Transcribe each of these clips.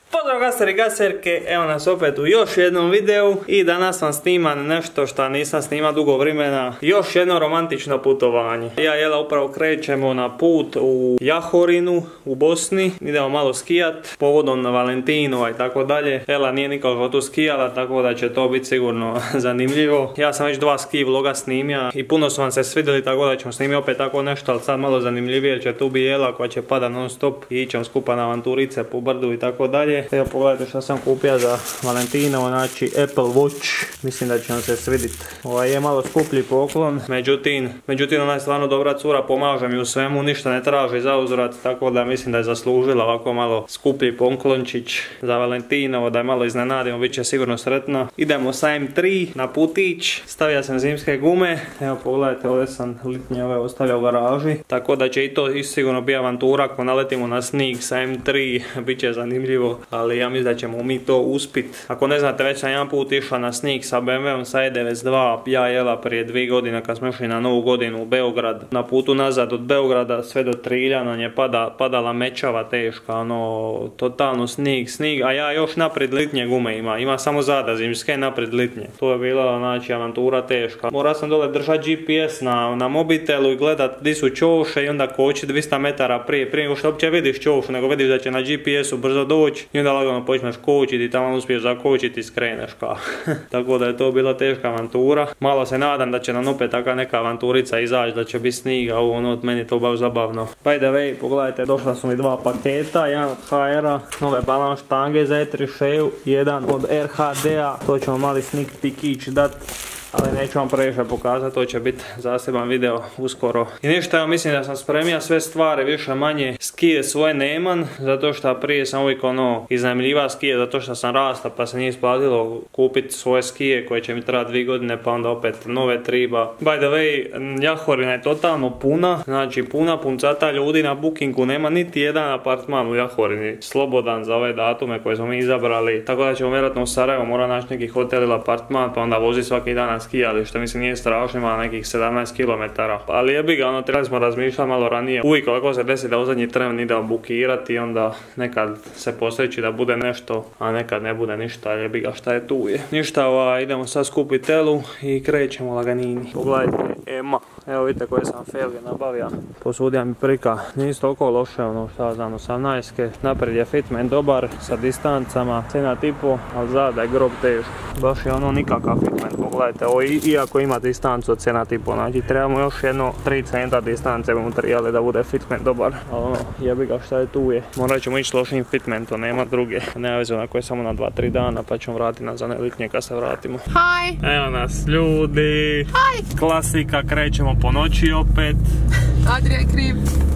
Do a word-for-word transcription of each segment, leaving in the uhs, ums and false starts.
Pozdrav gaseri i gaserke, evo nas opet u još jednom videu i danas vam snimam nešto što nisam snimao dugo vremena. Još jedno romantično putovanje. Ja i Jela upravo krećemo na put u Jahorinu u Bosni. Idemo malo skijat, povodom na Valentinova i tako dalje. Jela nije nikako tu skijala, tako da će to biti sigurno zanimljivo. Ja sam već dva ski vloga snimio i puno su vam se svidjeli, tako da ćemo snimiti opet tako nešto, ali sad malo zanimljivije će tu bi Jela koja će pada non stop i ićemo skupa na avanturice po brdu i tako dalje. Evo pogledajte što sam kupio za Valentinovo, znači Apple Watch, mislim da će vam se svidjeti. Ovaj je malo skuplji poklon, međutim, međutim ona je stvarno dobra cura, pomaže mi u svemu, ništa ne traži za uzvrat, tako da mislim da je zaslužila ovako malo skuplji poklončić za Valentinovo, da je malo iznenadimo, bit će sigurno sretna. Idemo sa M tri na putić, stavio sam zimske gume, evo pogledajte, ovdje sam litnje ove ostavljao u garaži, tako da će i to i sigurno biti avantura ako naletimo na snijeg sa M tri, bit će zanimljivo, ali ja mislim da ćemo mi to uspit. Ako ne znate, već sam jedan put išao na snijeg sa B M W-om sa E devedeset dva, ja i Jela prije dvije godine kad smo išli na Novu godinu u Beograd. Na putu nazad od Beograda sve do Trilja nam je pada, padala mečava teška, ono, totalno snijeg, snijeg, a ja još naprijed litnje gume ima, ima samo zada zimske, naprijed litnje. To je bila, znači, avantura teška. Morao sam dole držati G P S na, na mobitelu i gledat di su čovše i onda koči dvjesto metara prije, prije nego što uopće vidiš čovšu, nego vidiš da će na G P S-u brzo doći i onda lagano počneš kočiti i tamo uspiješ zakočiti i skreneš kao. Tako da je to bila teška avantura. Malo se nadam da će nam opet taka neka avanturica izaći, da će biti snijega, ovo ono od meni to baš zabavno. By the way, pogledajte, došla su mi dva paketa, jedan od H R-a, nove balans štange za E tri šest, jedan od R H D-a, to ćemo mali sneak peekić dat. Ali neću vam previše pokazati, to će biti zaseban video uskoro. I ništa, ja mislim da sam spremio sve stvari, više manje. Skije svoje nemam, zato što prije sam uvijek ono iznajmljiva skije, zato što sam rasta pa se nije isplatilo kupiti svoje skije koje će mi trebati dvije godine, pa onda opet nove triba. By the way, Jahorina je totalno puna, znači puna puncata ljudi na bookingu, nema niti jedan apartman u Jahorini slobodan za ove datume koje smo mi izabrali, tako da ćemo vjerojatno u Sarajevo mora naći neki hotel ili apartman, pa onda vozi svaki dan skijalište, mislim nije strašno, ima nekih sedamnaest kilometara. Ali jebi ga, ono, trebali smo razmišljati malo ranije. Uvijek ovako se desi da u zadnji tren idemo bukirati i onda nekad se posreći da bude nešto, a nekad ne bude ništa, jebi ga šta je tu je. Ništa, ova, idemo sad skupiti telu i krećemo laganini. Pogledajte, Ema, evo vidite koje sam felge nabavio. Posudio mi prika, nisu toliko loše, ono šta znam, osamnaestke. Naprijed je fitment dobar, sa distancama, cena tipo, ali zada je grob teško. Baš je ono nikakav fitment, pogledajte, ovo iako ima distancu od cena tipo, znači trebamo još jedno tri centa distance unutar, ali da bude fitment dobar. Ali ono, jebi ga šta je tu je. Morat ćemo ići lošim fitmentom, nema druge. Nema veze, onako je samo na dva tri dana, pa ćemo vratiti na zane litnje kad se vratimo. Hi! Evo nas ljudi! Hi! Klasika, krećemo po noći opet. Adrija je kriv.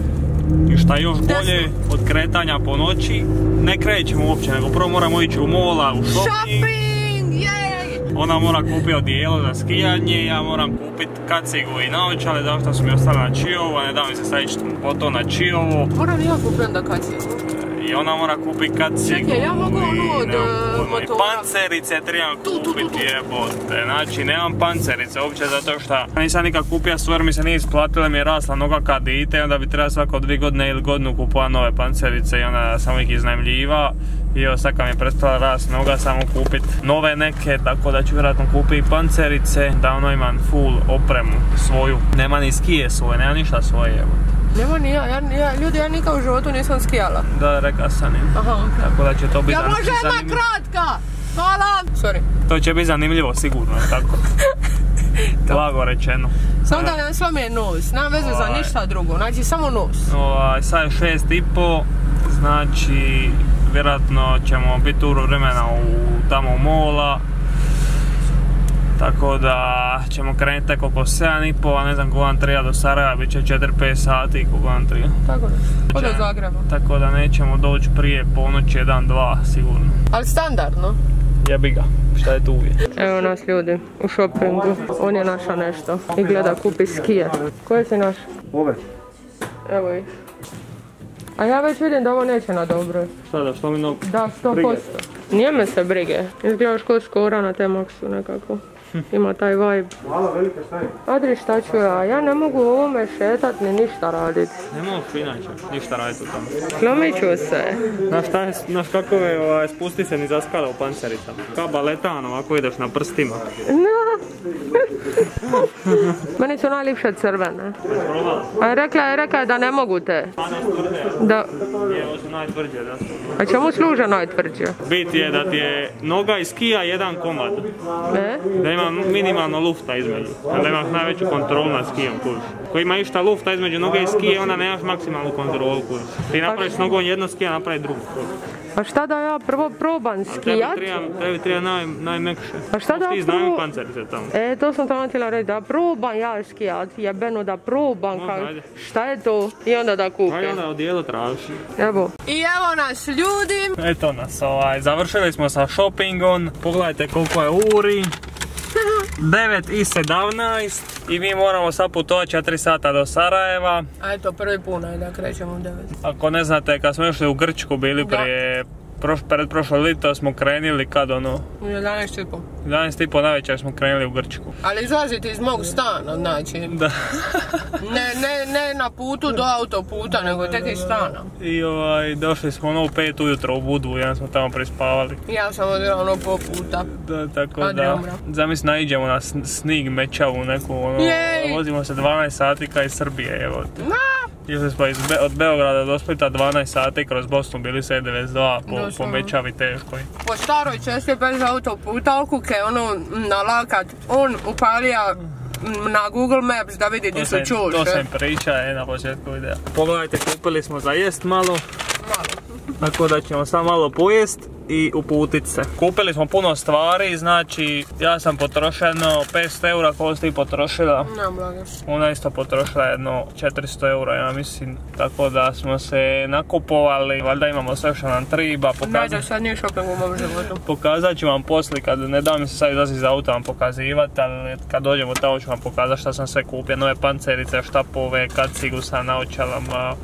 I šta još bolje od kretanja po noći, ne krećemo uopće, nego prvo moramo ići u mola, u shopping. Shopping! Jej! Ona mora kupiti odijelo za skijanje, ja moram kupiti kacigu i naočale, zašto su mi ostali na Čiovo, a ne da mi se sad ići po to na Čiovo. Moram i ja kupiti onda kacigu. I ona mora kupiti kacigu. Čekaj, ja mogu ono od motora. Pancerice trebam kupiti, jebote. Znači, nemam pancerice uopće zato što nisam nikad kupio stvar, mi se nije isplatila, mi je rasla noga kad dite, onda bi trebalo svako dvije godine ili godinu kupova nove pancerice i onda sam uvijek iznajmljiva. I evo sad kad mi je prestala rast noga, samo kupit nove neke, tako da ću vjerojatno kupiti pancerice, da ono imam full opremu svoju. Nema ni skije svoje, nema ništa svoje, jebote. Nema ni ja, ja, ja, ljudi, ja nikad u životu nisam skijala. Da, rekao sam im. Aha, okej. Tako da će to biti ja zanimljivo. može jedna kratka! Hvala! Sorry. To će biti zanimljivo, sigurno, tako. Blago rečeno. Samo da nam slome nos, nema veze za ništa drugo, znači samo nos. Ovaj, sad je šest i po, znači vjerojatno ćemo biti uru vremena u, tamo u mola. Tako da ćemo krenuti tek oko sedam i po, a ne znam koliko nam treba do Sarajeva, bit će četiri pet sati koliko nam treba. Tako da, od do Zagreba. Tako da nećemo doći prije ponoći jedan dva sigurno. Ali standardno? Jebi ga, šta je tu uvijek. Evo nas ljudi u shoppingu, on je našao nešto i gleda kupi skije. Koje si naš? Ove. Evo ih. A ja već vidim da ovo neće na dobro. Šta da, što mi nog... Da, sto posto. Nije me se brige. Izgledaš ko skora na T-Maxu nekako. Ima taj vibe. Mala, velika, šta je? Adri, šta ću ja? Ja ne mogu u ovome šetat ni ništa radit. Ne mogu inače, ništa raditi u tome. Slomit ću se. Znaš šta je, znaš kako je, ovaj, spusti se ni zaskala u pancericama. Kao baletan, ovako ideš na prstima. No. Meni su najljepše crvene. A rekla je, rekla je da ne mogu te. Da. Evo su najtvrđe, da su. A čemu služe najtvrđe? Bit je da ti je noga iz skija jedan komad. Ne? Da ima minimalno lufta između. Da imaš najveću kontrolu nad skijom, kužiš. Ako ima išta lufta između noge i skije, onda nemaš maksimalnu kontrolu, kužiš. Ti napraviš s nogom jedno skija, napravi drugu, kužiš. A šta da ja prvo probam skijat? Tebi treba naj, najmekše. A šta da Ti znaju pro... pancerice tamo. E, to sam tamo htjela reći, da probam ja skijat, jebeno da probam, No, kak... ajde. šta je to? I onda da kupim. Ajde onda odijelo tražiš. Evo. I evo nas ljudi. Eto nas, ovaj, završili smo sa shoppingom. Pogledajte koliko je uri. devet i sedamnaest i mi moramo sad putovati četiri sata do Sarajeva. A eto, prvi puna je da krećemo u devet. Ako ne znate, kad smo išli u Grčku bili prije, proš, pred prošlo lito smo krenuli kad ono... U jedanaest i po. jedanaest i po navečer smo krenuli u Grčku. Ali izlazite iz mog stana, znači. Da. ne, ne, ne na putu do autoputa, nego tek iz stana. I ovaj, došli smo ono u pet ujutro u Budvu, jedan smo tamo prispavali. Ja sam odjela ono po puta. Da, tako Adri da, umra. zamisli naiđemo na snig mečavu neku, ono, Jej! vozimo se dvanaest sati ka iz Srbije, evo. Na! Išli smo iz Be od Beograda do Splita dvanaest sati kroz Bosnu, bili se devedeset dva po, po Doslovno. mečavi teškoj. Po staroj cesti bez autoputa okuke ono na lakat, on upalija na Google Maps da vidi gdje su sam- To čuše. sam priča je na početku videa. Pogledajte, kupili smo za jest malo, Malo. tako da ćemo samo malo pojest i uputit se. Kupili smo puno stvari, znači ja sam potrošio jedno petsto eura, koliko ste i potrošila. Ne, blage. Ona isto potrošila jedno četiristo eura, ja mislim, tako da smo se nakupovali, valjda imamo sve što nam treba. Ne, da sad nije shopping u mom životu. Pokazat ću vam poslije, kad ne da mi se sad izlazi iz auta vam pokazivati, ali kad dođemo tamo ću vam pokazati šta sam sve kupio, nove pancerice, štapove, kacigu sa naočalama,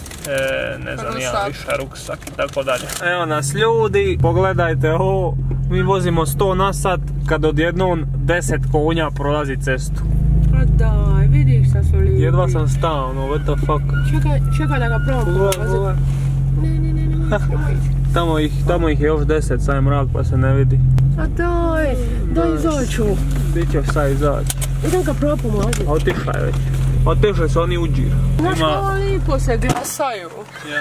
e, ne znam ja Ruksak. više, ruksak i tako dalje. Evo nas ljudi, pogledajte ovo, mi vozimo sto na sat kad odjednom deset konja prolazi cestu. A daj, vidiš šta su lijepi. Jedva sam stao, ono, what the fuck. Čekaj, čekaj da ga probam Pogledaj, pokazati. pogledaj. Ne, ne, ne, ne, ne, ne. Tamo ih, tamo ih je još deset, sad je mrak pa se ne vidi. A daj, daj izaću. Gdje ćeš sad izaći? Idem ga probam pomaziti. Otišla je već. Otišli su oni u džir. Znaš kako lijepo se glasaju.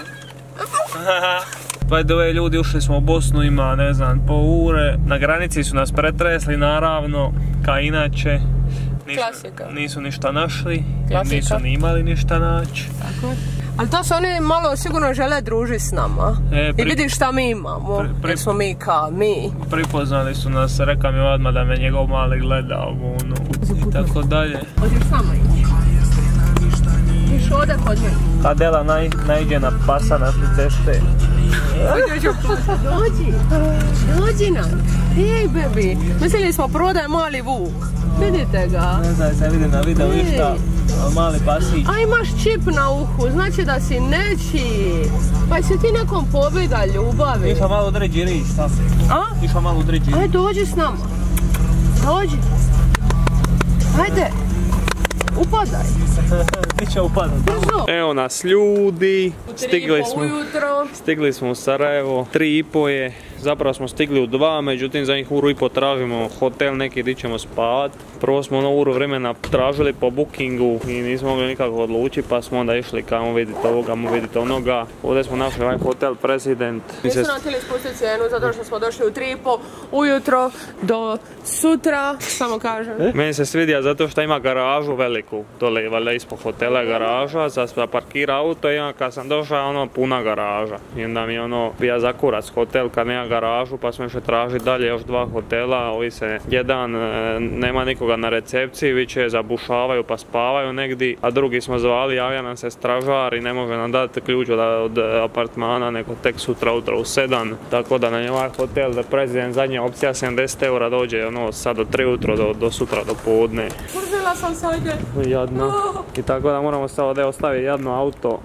By the way, ljudi, ušli smo u Bosnu, ima, ne znam, po ure. Na granici su nas pretresli, naravno, kao inače. Nisu, Klasika. nisu ništa našli, Klasika. nisu ni imali ništa naći. Tako. Ali to se oni malo sigurno žele družiti s nama. E, I pri- vidiš šta mi imamo. pri- pri- Jer smo mi ka mi. Pripoznali su nas, reka mi odmah da me njegov mali gleda, ono, i tako dalje. Hoćeš sama ići? Iš ovdje kod njega. Adela naj, najđe na pasa naše ceste. Dođi, dođi nam. Ej, bebi, mislili smo prvo da je mali vuk. Vidite ga. Ne znam, se vidi na videu Ej. išta, mali pasić. A imaš čip na uhu, znači da si nečiji. Pa se ti nekom pobjega ljubavi. Išao malo udređi riš, sam. A? Išao malo udređi Ajde, dođi s nama. Dođi. Ajde. Upadaj. Biće upadan. Brzo. Evo nas ljudi, stigli smo, Ujutro. stigli smo u Sarajevo, tri i po je, zapravo smo stigli u dva, međutim za njih uru i po tražimo hotel neki gdje ćemo spavat. Prvo smo ono uru vremena tražili po bookingu i nismo mogli nikako odlučiti, pa smo onda išli kamo vidite ovoga, mu vidite onoga. Ovdje smo našli ovaj hotel President. Nisu nam htjeli spustiti cijenu zato što smo došli u tri i po ujutro do sutra, samo kažem. Meni se svidija zato što ima garažu veliku, dole valjda ispod hotela je garaža, sad sam parkira auto i onda kad sam došao ono puna garaža. I onda mi ono bija za kurac hotel kad nema garažu pa smo išli tražiti dalje još dva hotela, ovi se jedan e, nema nikoga na recepciji, viće zabušavaju pa spavaju negdje, a drugi smo zvali, javlja nam se stražar i ne može nam dati ključ od, od apartmana nego tek sutra ujutro u sedam, tako da na ovaj hotel The President zadnja opcija sedamdeset eura dođe ono sad do tri ujutro do, do sutra do podne. Kurzila sam se ovdje. Jadno. I tako da moramo sad ovdje ostaviti jadno auto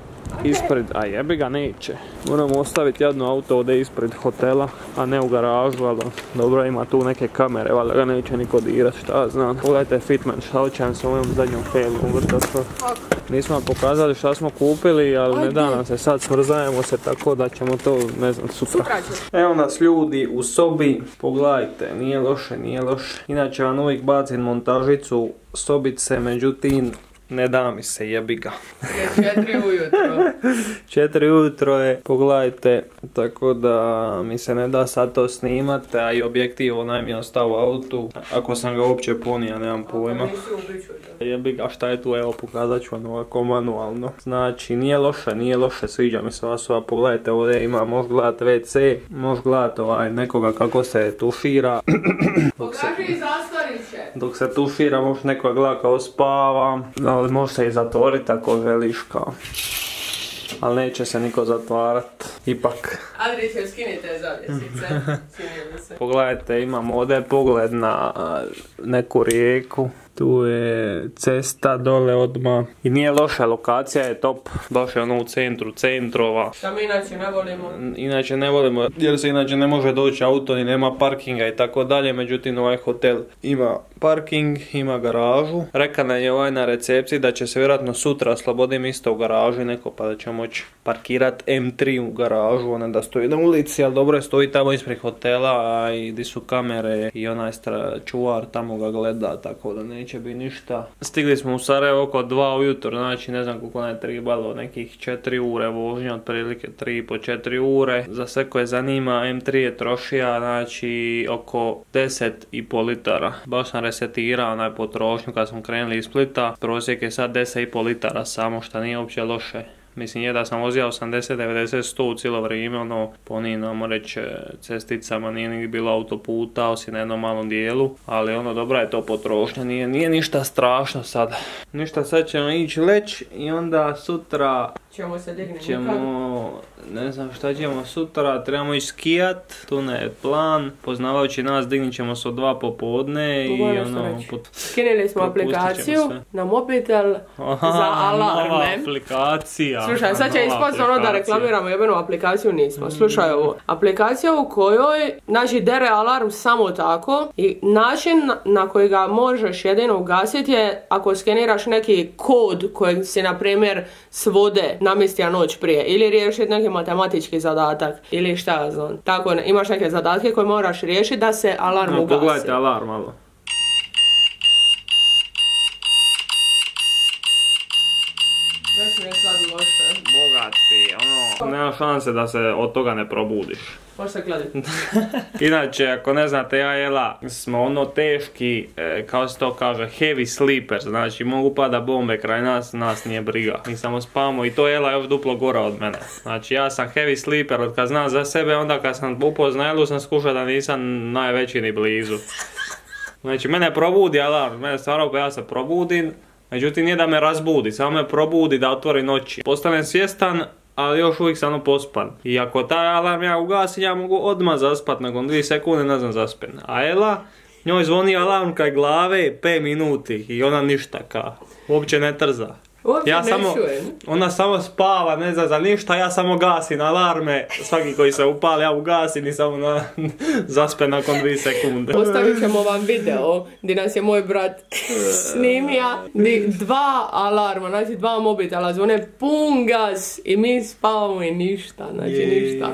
ispred, a jebi ga neće. Moramo ostaviti jedno auto ovdje ispred hotela, a ne u garažu, ali dobro ima tu neke kamere, valjda ga neće niko dirat, šta znam. Pogledajte Fitman, šta hoćem s ovim zadnjom filmu, vrto. Nismo vam pokazali šta smo kupili, ali ne da nam se sad, smrzajemo se tako da ćemo to, ne znam, sutra. Evo nas ljudi u sobi, pogledajte, nije loše, nije loše. Inače vam uvijek bacim montažicu sobice, međutim, ne da mi se, jebi ga. Četiri ujutro. Četiri ujutro je, pogledajte, tako da mi se ne da sad to snimati, a i objektiv onaj mi je ostao u autu. Ako sam ga uopće ponija, nemam pojma. Jebi ga, šta je tu, evo pokazat ću vam ovako manualno. Znači, nije loše, nije loše, sviđa mi se ova soba, pogledajte ovdje ima, možeš gledat ve ce, možeš gledat ovaj, nekoga kako se tušira. Pokaži zastariće. Dok se tušira, možeš nekoga gledat kao spava, ali može se i zatvoriti ako želiš kao. Ali neće se niko zatvarat, ipak. Adriće, skinite zavjesice. Pogledajte, imamo ovdje pogled na neku rijeku. Tu je cesta dole odmah. I nije loša, lokacija je top. Baš je ono u centru centrova. Šta mi inače ne volimo? Inače ne volimo, jer se inače ne može doći auto ni nema parkinga i tako dalje. Međutim, ovaj hotel ima parking, ima garažu. Reka nam je ovaj na recepciji da će se vjerojatno sutra oslobodim isto u garaži neko, pa da ćemo moći parkirat em tri u garažu, ona da stoji na ulici, ali dobro je, stoji tamo ispred hotela, a i di su kamere i onaj čuvar tamo ga gleda, tako da neće biti ništa. Stigli smo u Sarajevo oko dva ujutro, znači ne znam koliko nam je trebalo, nekih četiri ure vožnje, otprilike tri po četiri ure. Za sve koje zanima, em tri je trošija, znači oko deset i pol litara. Baš sam resetirao onaj potrošnju kad smo krenuli iz Splita, prosjek je sad deset i pol litara samo, što nije uopće loše. Mislim je da sam vozio osamdeset, devedeset, sto u cijelo vrijeme, ono, po onim, namo reći, cesticama, nije ni bilo autoputa, osim na jednom malom dijelu, ali ono, dobra je to potrošnja, nije, nije ništa strašno sad. Ništa, sad ćemo ići leć i onda sutra ćemo se dignuti. Ćemo, ne znam šta ćemo sutra, trebamo ići skijat, tu ne je plan, poznavajući nas dignit ćemo se od dva popodne i ono... Pot... Skinili smo aplikaciju na mobitel. Aha, za alarme. Nova aplikacija. Slušaj, sad će ispast ono da reklamiramo jebenu aplikaciju, nismo. Slušaj ovo, aplikacija u kojoj, znači, dere alarm samo tako i način na koji ga možeš jedino ugasiti je ako skeniraš neki kod kojeg si, na primjer, s vode namjestija noć prije, ili riješiti neki matematički zadatak, ili šta znam. Tako, imaš neke zadatke koje moraš riješiti da se alarm ugasi. Pogledajte alarm malo. Već mi je sad loše. Bogati, ono, nema šanse da se od toga ne probudiš. Može se gledati. Inače, ako ne znate, ja Jela smo ono teški, e, kao se to kaže, heavy sleepers, znači mogu pada bombe kraj nas, nas nije briga. Mi samo spavamo i to Jela još duplo gora od mene. Znači ja sam heavy sleeper od kad znam za sebe, onda kad sam upoznao Jelu sam skušao da nisam najveći ni blizu. Znači mene probudi alarm, mene stvarno pa ja se probudim, međutim nije da me razbudi, samo me probudi da otvori noći. Postanem svjestan, ali još uvijek sam pospan. I ako taj alarm ja ugasim, ja mogu odmah zaspat, nakon dvije sekunde ne znam zaspen. A Ela, njoj zvoni alarm kaj glave pet minuti i ona ništa ka, uopće ne trza. Uopće ja ne samo, čujem. Ona samo spava, ne zna za ništa, ja samo gasim alarme, svaki koji se upali ja ugasim i samo na, zaspe nakon dvije sekunde. Ostavit ćemo vam video gdje nas je moj brat snimija, gdje dva alarma, znači dva mobitela zvone pun gas i mi spavamo i ništa, znači Jej. ništa.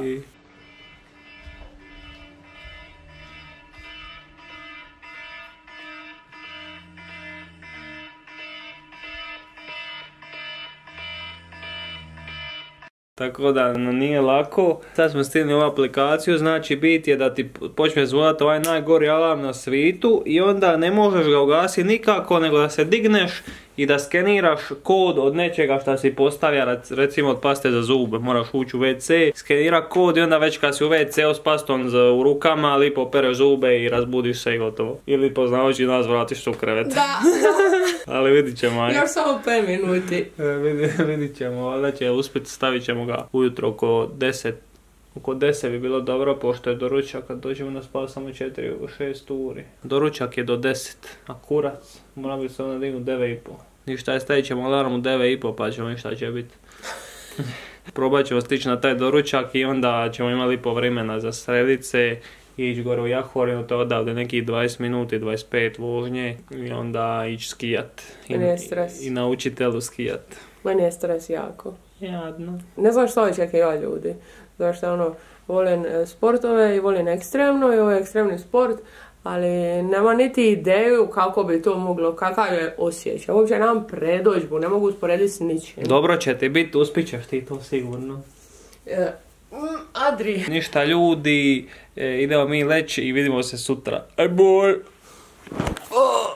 Tako da no, nije lako. Sad smo stigli ovu aplikaciju, znači bit je da ti počne zvonati ovaj najgori alarm na svijetu i onda ne možeš ga ugasiti nikako nego da se digneš i da skeniraš kod od nečega što si postavlja, recimo od paste za zube, moraš ući u ve ce, skenira kod i onda već kad si u ve ce s pastom za, u rukama, lipo pereš zube i razbudiš se i gotovo. Ili poznavajući nas vratiš se u krevet. Da. Ali vidit ćemo. Aj. Još samo pet minuti. E, vidit, vidit ćemo, da će uspjeti, stavit ćemo ga ujutro oko deset. Oko deset bi bilo dobro, pošto je doručak, kad dođemo na spav samo četiri do šest uri. Doručak je do deset, a kurac mora bi se onda dignuti devet i pol. Ništa je, stavit ćemo alarm u devet i pol pa ćemo i šta će biti. Probat ćemo stići na taj doručak i onda ćemo imali po vremena za sredit se i ići gore u Jahorinu, to je odavde nekih dvadeset minuti, dvadeset pet vožnje i onda ići skijat. I, i, i na učitelu skijat. Meni je stres jako. Jadno. Ne znam što očekaju ja ljudi. Zašto ono, volim sportove i volim ekstremno i ovo je ekstremni sport, ali nema niti ideju kako bi to moglo, kakav je osjećaj. Uopće nemam predođbu, ne mogu usporediti s ničim. Dobro će ti biti, uspićeš ti to sigurno. E, Adri. Ništa ljudi, e, idemo mi leći i vidimo se sutra. Aj boj! Oh.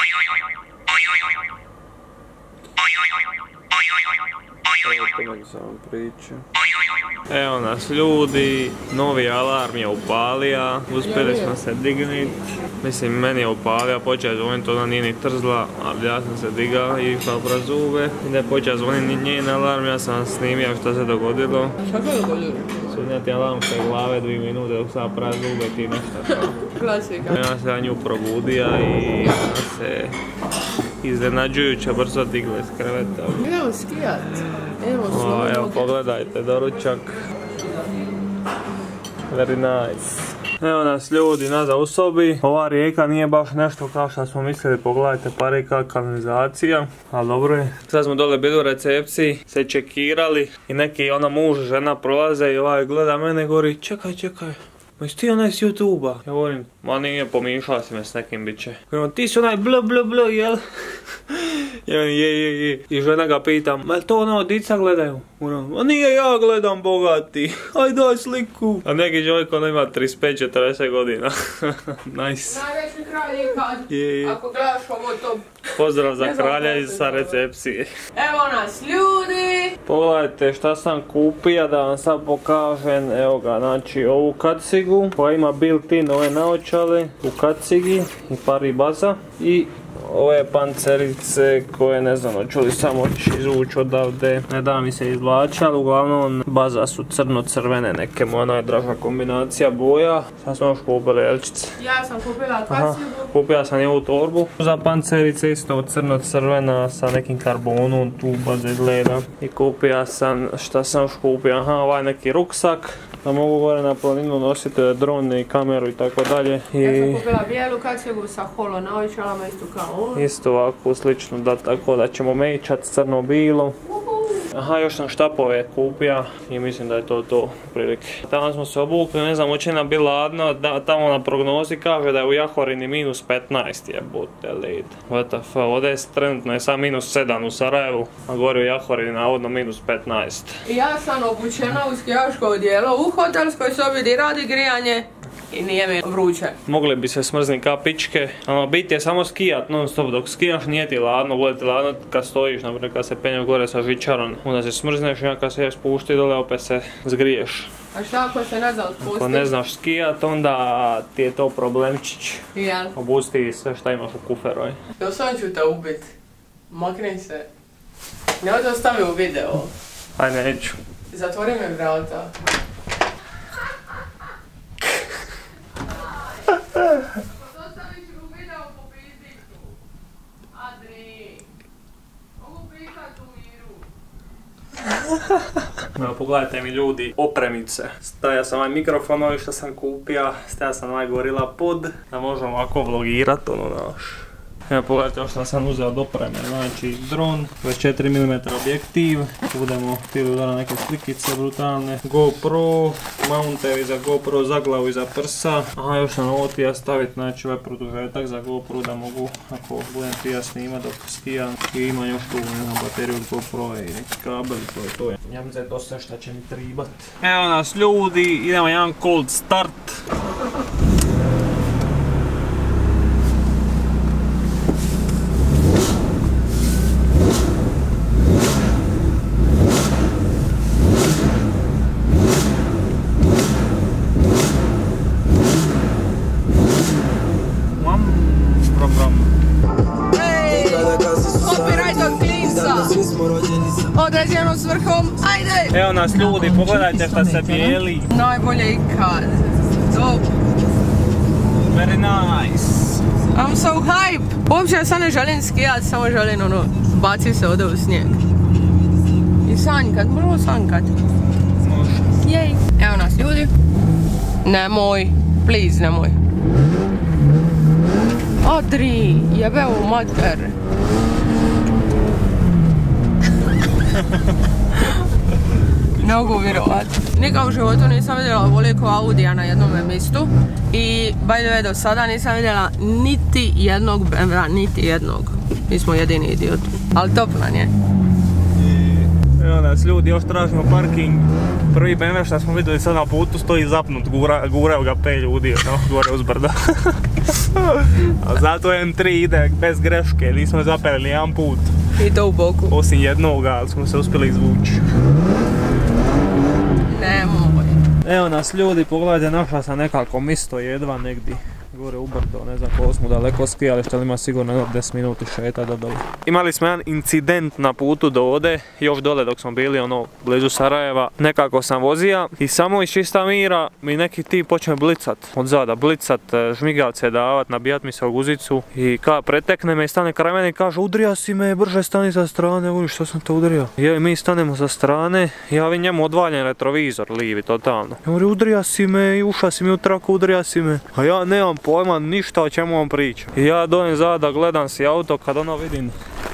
Evo nas ljudi, novi alarm je upalija, uspjeli smo se dignit. Mislim, meni je upalija, počeo zvonit, ona nije ni trzla, ali ja sam se digao i išao pra zube. I da je počeo zvonit njen alarm, ja sam snimio što se dogodilo. Što se dogodilo? Sudnjati alarm sve glave, dvije minute dok sam pra zube i ti nešto. Klasika. Ja se ja nju probudija i ona se iznenađujuće brzo digla iz kreveta. Idemo skijat. Evo, o, evo pogledajte, doručak. Very nice. Evo nas ljudi nazad u sobi. Ova rijeka nije baš nešto kao što smo mislili, pogledajte pa rijeka kanalizacija, ali dobro je. Sad smo dole bili u recepciji, se čekirali i neki ona muž, žena prolaze i ovaj gleda mene i govori čekaj, čekaj. Ma jesi ti onaj s YouTube-a? Ja govorim, ma nije, pomišala si me s nekim biće. Govorim, ti si onaj bl bl bl, jel? Je, je, je, je. I žena ga pita, ma je to ono dica gledaju? Govorim, ma nije ja gledam bogati, aj daj sliku. A neki čovjek ono ima trideset pet četrdeset godina. Nice. Najveći kralj ikad, je, je. Ako gledaš ovo to... Pozdrav za kralja iz sa recepcije. Evo nas ljudi! Pogledajte šta sam kupio da vam sad pokažem. Evo ga, znači ovu kacigu koja ima built-in ove naočale u kacigi i pari baza i ove pancerice koje ne znam, hoću li samo izvući odavde, ne da mi se izvlači, ali uglavnom baza su crno-crvene, neke moja najdraža kombinacija boja. Sad smo još kupili jelčice. Ja sam kupila kacigu. Kupila sam i ovu torbu za pancerice, isto crno-crvena sa nekim karbonom, tu baza izgleda. I kupila sam, šta sam još kupio, aha, ovaj neki ruksak. Da mogu gore na planinu nositi dron i kameru i tako dalje. Ja sam kupila bijelu kacigu sa holo naočalama isto kao ovo. Isto ovako slično, da, tako da ćemo mečat crno-bilo. Aha, još sam štapove kupio i mislim da je to to prilike. Tamo smo se obukli, ne znam, hoće nam bilo ladno, da, tamo na prognozi kaže da je u Jahorini minus petnaest jebote led. W T F, ovdje je trenutno je sam minus sedam u Sarajevu, a gore u Jahorini navodno minus petnaest. Ja sam obučena u skijaško odijelo u hotelskoj sobi gdje radi grijanje. I nije mi vruće. Mogli bi se smrzni kapičke, ono bit je samo skijat non stop, dok skijaš nije ti ladno, bude ti ladno kad stojiš, naprijed kad se penješ gore sa žičarom, onda se smrzneš i kad se spušti dole opet se zgriješ. A šta ako se ne znaš spustiš? Ako ne znaš skijat, onda ti je to problemčić. Jel? Obusti sve šta imaš u kuferu. Do sam ću te ubit. Makni se. Ne ovdje ostavi u video. Aj neću. Zatvori me vrata. Ostavit ću u video po pizdiku. Adri. Mogu prikat u miru. Evo pogledajte mi ljudi, opremice. Stavio sam ovaj mikrofon ovaj što sam kupio, stavio sam ovaj Gorilla Pod da možemo ovako vlogirat ono naš. Evo pogledajte što sam uzeo od opreme, znači dron, dvadeset četiri milimetra objektiv, budemo htjeli udarati neke slikice brutalne, GoPro, mountevi za GoPro za glavu i za prsa, aha još sam ovo tija staviti, znači ovaj produžetak za GoPro da mogu, ako budem tija snimat dok skijam, i ima još tu ne znam, bateriju od GoPro i neki kabel i to je to. Ja mislim da je to sve što će mi tribat. Evo nas ljudi, idemo jedan cold start. Određenom svrhom, ajde! Evo nas ljudi, pogledajte šta se bijeli. Najbolje ikad. Top. Very nice. I'm so hype. Uopće ja sad ne želim skijat, samo želim ono, baci se ovdje u snijeg. I sanjkat, možemo sanjkat. Može. Jej. Evo nas ljudi. Nemoj, please nemoj. Adri, jebe u mater. Ne mogu vjerovat. Nikad u životu nisam vidjela ovoliko Audija na jednom mjestu. I by the way, do sada nisam vidjela niti jednog B M W-a, niti jednog. Mi smo jedini idioti. Ali top nam je. Evo nas ljudi, još tražimo parking. Prvi B M W što smo vidjeli sad na putu stoji zapnut, gura, guraju ga pet ljudi, no, gore uz brda. A zato M tri ide bez greške, nismo zapeli jedan put. I to u boku. Osim jednoga, ali smo se uspjeli izvući. Nemoj. Evo nas ljudi, pogledajte, našla sam nekako misto jedva negdje. Gore u brdo, ne znam koliko smo daleko skijali, što ima sigurno deset minuti šeta do dole. Imali smo jedan incident na putu do ovde, još dole dok smo bili ono blizu Sarajeva. Nekako sam vozija i samo iz čista mira mi neki tip počne blicat od zada, blicat, žmigavce davat, nabijat mi se u guzicu i ka pretekne me i stane kraj mene i kaže udrija si me, brže stani sa strane, uli što sam te udrio. I mi stanemo sa strane, ja vidim njemu odvaljen retrovizor, livi totalno. Ja govorim udrija si me i ušla si mi u traku, udrija si me. A ja nemam pojma ništa o čemu vam priča. I ja dojem zada, gledam si auto, kad ono vidim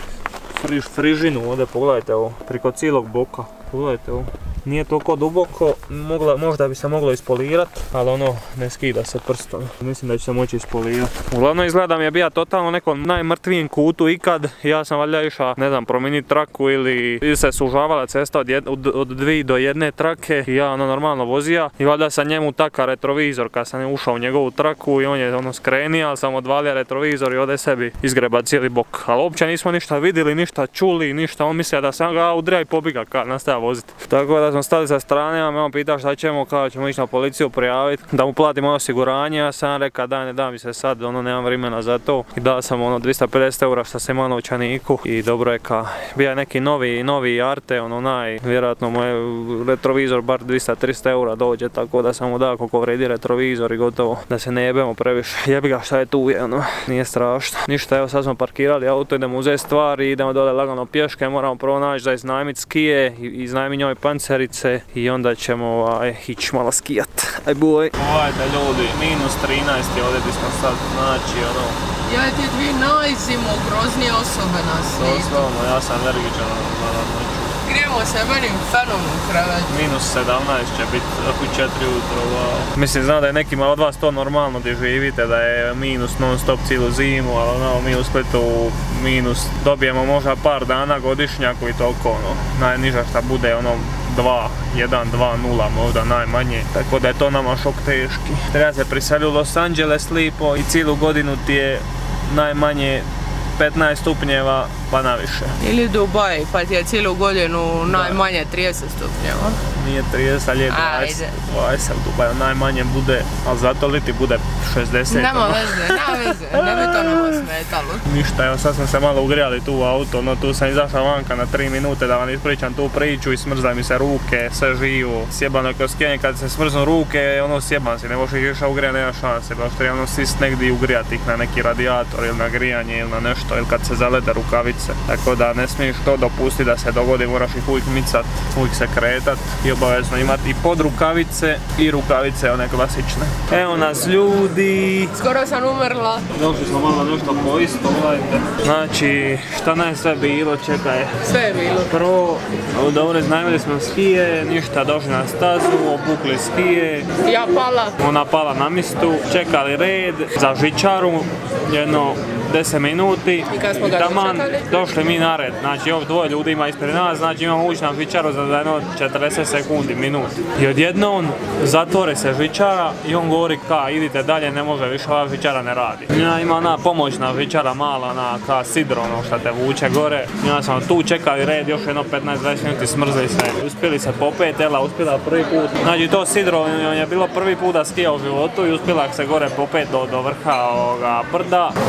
friž, frižinu ovdje, pogledajte ovo, priko cijelog boka, pogledajte ovo. Nije toliko duboko, mogla, možda bi se moglo ispolirat, ali ono ne skida se prstom. Mislim da će se moći ispolirat. Uglavnom izgleda mi je bija totalno nekom najmrtvijem kutu ikad. Ja sam valjda išao, ne znam, promijeniti traku ili, ili se sužavala cesta od, jed, od, od dvije do jedne trake i ja ono normalno vozija. I valjda sam njemu taka retrovizor kad sam ušao u njegovu traku i on je ono skrenio, ali sam odvalio retrovizor i ode sebi izgreba cijeli bok. Ali uopće nismo ništa vidjeli, ništa čuli, ništa. On mislio da sam ga udrija i pobiga kad nastaja voziti. Tako da smo stali sa strane, a me on pita šta ćemo, kada ćemo ići na policiju prijaviti, da mu platimo osiguranje, ja sam rekao da ne da mi se sad, ono nemam vremena za to. I dao sam ono dvjesto pedeset eura što sam imao novčaniku i dobro je ka, bija neki novi, novi Arte, ono naj, vjerojatno moj retrovizor bar dvjesto do tristo eura dođe, tako da sam mu dao koliko vredi retrovizor i gotovo, da se ne jebemo previše. Jebi ga šta je tu, je, ono, nije strašno. Ništa, evo sad smo parkirali auto, idemo uzeti stvari, idemo dole lagano pješke, moramo prvo naći za iznajmiti skije i iznajmiti njoj pancerice i onda ćemo ovaj, ići malo skijat. Aj boj. Ovajte ljudi, minus trinaest je ovdje gdje smo sad, znači ono... Ja ti dvi najzimogroznije osobe na svijetu. Doslovno, ja sam alergičan na noću. Grijemo se menim fenom u krevetu. minus sedamnaest će biti oko četiri ujutro, wow. Mislim, znam da je nekima od vas to normalno gdje živite, da je minus non stop cijelu zimu, ali ono, mi u Splitu minus dobijemo možda par dana godišnjaku i toliko, ono, najniža šta bude, ono, dva, jedan, dva, nula možda najmanje, tako da je to nama šok teški. Treba se priseliti u Los Angeles lipo i cijelu godinu ti je najmanje petnaest stupnjeva pa naviše. Ili Dubaj pa ti je cijelu godinu najmanje trideset stupnjeva. Nije trideset, ali je dvadeset, dvadeset u Dubaju najmanje bude, ali zato li ti bude šezdeset. Nema veze, nema veze, ne bi to nama smetalo. Ništa, evo sad smo se malo ugrijali tu u auto, no tu sam izašla vanka na tri minute da vam ispričam tu priču i smrzla mi se ruke, sve živo. Sjebano je kao skijanje, kad se smrznu ruke, ono sjeban si, ne možeš ih više ugrijati, nema šanse, baš treba ono sist negdje ugrijati ih na neki radijator ili na grijanje ili na nešto, ili kad se zalede rukavice. Tako da ne smiješ to dopustiti da se dogodi, moraš ih uvijek micat, uvijek se kretat i obavezno imati i pod rukavice i rukavice one klasične. Evo nas ljudi. Skoro sam umrla. Došli smo malo nešto pojist, pogledajte. Znači, šta nam je sve bilo, čekaj. Sve je bilo. Prvo, dobro, iznajmili smo skije, ništa, došli na stazu, obukli skije. Ja pala. Ona pala na mistu, čekali red za žičaru, jedno deset minuti i taman došli mi na red. Znači ovdje dvoje ljudi ima ispred nas, znači imamo ući na žičaru za jedno četrdeset sekundi, minut. I odjednom zatvore se žičara i on govori ka idite dalje, ne može više, ova žičara ne radi. Ja ima ona pomoćna žičara mala, ona ka sidro, ono što te vuče gore. Ja sam tu čekali red, još jedno petnaest do dvadeset minuti smrzli se. Uspjeli se popet, Ela uspjela prvi put. Znači to sidro on je bilo prvi put da skija u životu i uspjela se gore popet do, do vrha ovoga brda. Ako ne znam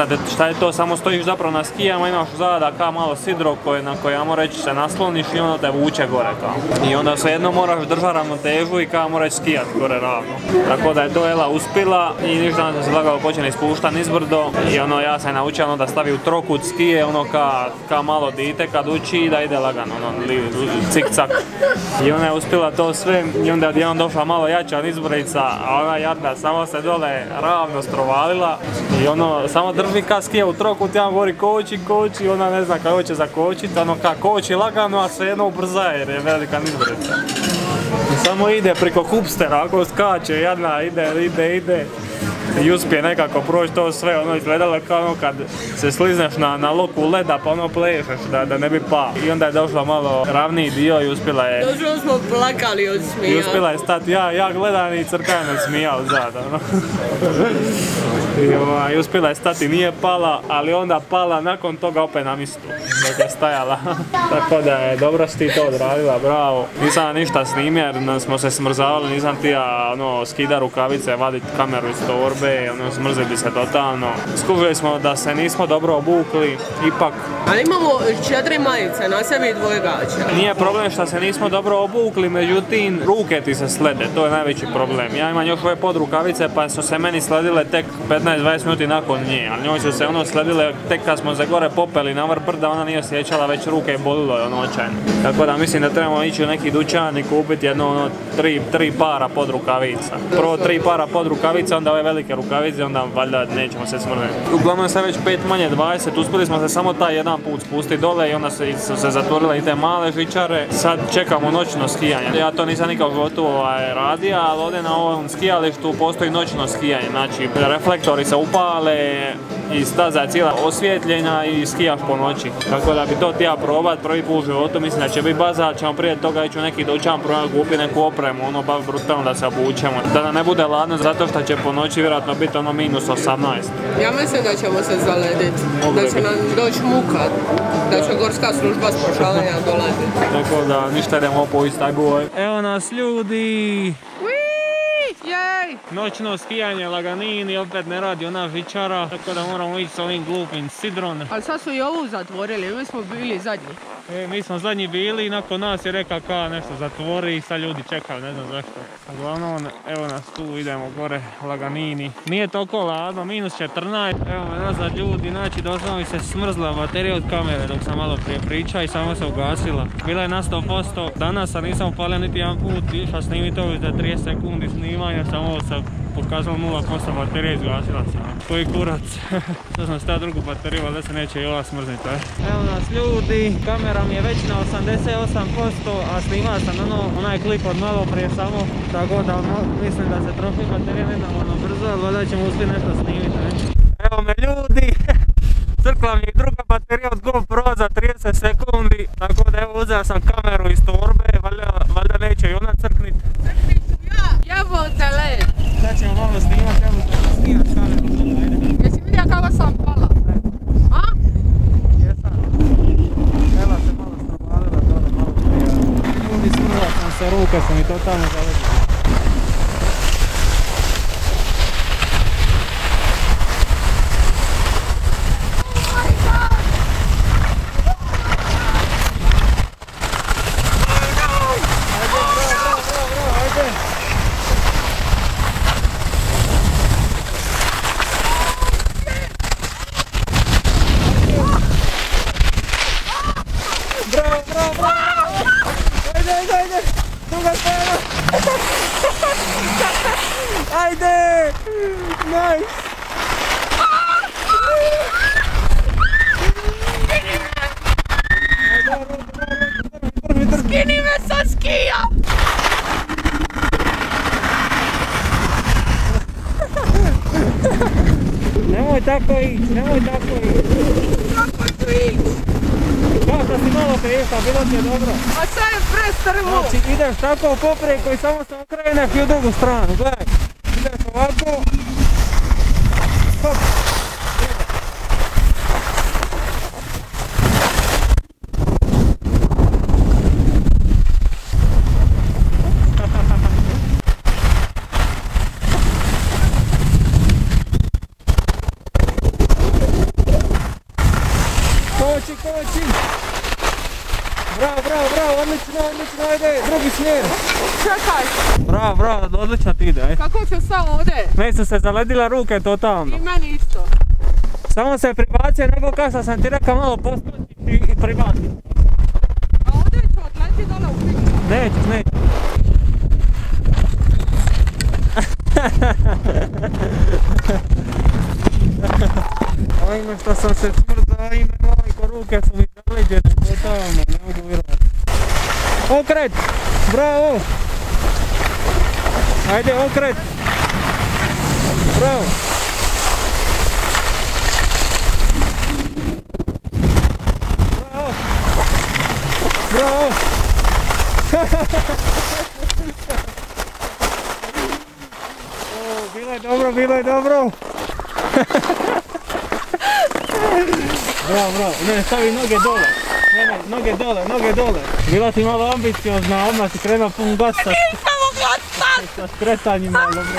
znate šta je to, samo stojiš zapravo na skijama, imaš zada kao malo sidro koje, na koje, ajmo reći, se nasloniš i onda te vuče gore kao. I onda svejedno moraš držati ravnotežu i kao moraš skijat gore ravno. Tako da je to Ela uspila i ništa sam se lagao počne ispušta nizbrdo i ono ja sam naučio ono da stavi u trokut skije, ono ka, ka malo dite kad uči i da ide lagano, ono li, li, cik cak. I ona je uspjela to sve i onda je odjednom došla malo jača nizbrdica, a ona jadna samo se dole ravno strovalila i ono samo drži ka skije u trokut, ja govori koči, koči, ona ne zna kako će zakočiti, ono ka koči lagano, a se jedno ubrzaje jer je velika nizbrdica. I samo ide preko kupstera, ako skače, jadna, ide, ide, ide. I uspije nekako proći to sve, ono izgledalo kao ono kad se slizneš na, na loku leda pa ono plešeš da, da ne bi pao. I onda je došla malo ravniji dio i uspjela je... Došlo smo plakali od smija. I uspjela je stati, ja, ja gledam i crkajem me smijao zad, ono. I, ova, I uspjela je stati, nije pala, ali onda pala nakon toga opet na mistu dok je stajala. Tako da je dobro si ti to odradila, bravo. Nisam ništa snimio jer smo se smrzavali, nisam ti ja ono, skida rukavice, vadit kameru iz torbe, ono, smrzili bi se totalno. Skužili smo da se nismo dobro obukli, ipak... Ali imamo četiri majice, na sebi i dvoje gaća. Nije problem što se nismo dobro obukli, međutim ruke ti se slede, to je najveći problem. Ja imam još ove podrukavice pa su se meni sledile tek petnaest dvadeset minuti nakon nje, ali njoj su se ono sledile tek kad smo se gore popeli na vrh brda, ona nije osjećala već ruke i bolilo je ono očajno. Tako da mislim da trebamo ići u neki dućan i kupiti jedno ono tri, tri para podrukavica. Prvo tri para podrukavica, onda ove velike rukavice, onda valjda nećemo se smrniti. Uglavnom sad već pet manje dvadeset, uspjeli smo se samo taj jedan put spustiti dole i onda su se zatvorile i te male žičare. Sad čekamo noćno skijanje. Ja to nisam nikad gotovo ovaj, radio, ali ovdje na ovom skijalištu postoji noćno skijanje. Znači reflektori se upale i staza je cijela osvjetljena i skijaš po noći. Tako da bi to htio probat prvi put u životu, mislim da će biti baza, ćemo prije toga ići u neki dućan probati kupiti neku opremu, ono baš brutalno da se obučemo. Da nam ne bude ladno zato što će po noći vjerojatno biti ono minus osamnaest. Ja mislim da ćemo se zalediti, da će nam doći muka, da će gorska služba spašavanja dolaziti. Tako da ništa, idemo po istaj boj. Evo nas ljudi! Jej! Noćno skijanje Laganini, opet ne radi ona žičara, tako da moramo ići s ovim glupim sidron. Ali sad su i ovu zatvorili, mi smo bili zadnji. E, mi smo zadnji bili i nakon nas je rekao kao nešto zatvori i sad ljudi čekaju, ne znam zašto. Uglavnom, evo nas tu, idemo gore Laganini. Nije toliko ladno, minus četrnaest. Evo me nazad ljudi, znači doslovno mi se smrzla baterija od kamere dok sam malo prije pričao i samo se ugasila. Bila je na sto posto, danas a nisam upalio niti jedan put, išla snimiti ovo za trideset sekundi snimanja, samo sam pokazalo nula posto baterija i izgasila se. Koji kurac. Sad sam stavio drugu bateriju, ali da se neće i ova smrzniti. Evo nas ljudi, kamera mi je već na osamdeset osam posto, a snimao sam ono, onaj klip od malo prije samo, tako da ono, mislim da se troši baterija nenormalno brzo, ali valjda ćemo uspjeti nešto snimiti. Ne? Evo me ljudi, crkla mi je druga baterija od GoPro za trideset sekundi, tako da evo uzeo sam kameru iz torbe, valjda, valjda neće i ona crknit. Crknit ću ja, jebote led. Sad ćemo malo snimati, evo ćemo snimati kameru. Jesi vidio kako sam pala? A? Jesam. Ela se malo strobalila dole, malo prije. Ljudi, smrla sam se, ruke su mi totalno zaledile. Ajde! Nice! Skini me sa skija! Nemoj tako ići, nemoj tako ići! Kako ću ići? Kao što si malo prešla, bilo ti je dobro. A sad je prestrvo! Znači ideš tako poprijeko i samo se okreneš i u drugu stranu, gledaj. Ideš ovako. Hop. Koči! Bravo, bravo, bravo, odlično, odlično, ajde, drugi smjer! Čekaj! Bravo, bravo, odlično ti ide, aj. Kako ću sad ovdje? Meni su se zaledila ruke totalno. I meni isto. Samo se pribacio, nego kao što sam ti rekao malo poskočiš i pribaci. A ovdje ću odleti dole u piću. Nećeš, nećeš. Ajme što sam se smrzao, ajme majko, ruke su mi zaleđene totalno, ne mogu vjerovati. Okret! Bravo! Ajde, okret! Bravo! Bravo! Bravo! O, bilo je dobro, bilo je dobro! Bravo, bravo, ne, stavi noge dole. Ne, ne, noge dole, noge dole. Bila ti malo ambiciozna, odmah si krenuo pun gas sa... Nisam mogla stat! Sa skretanjima, dobro.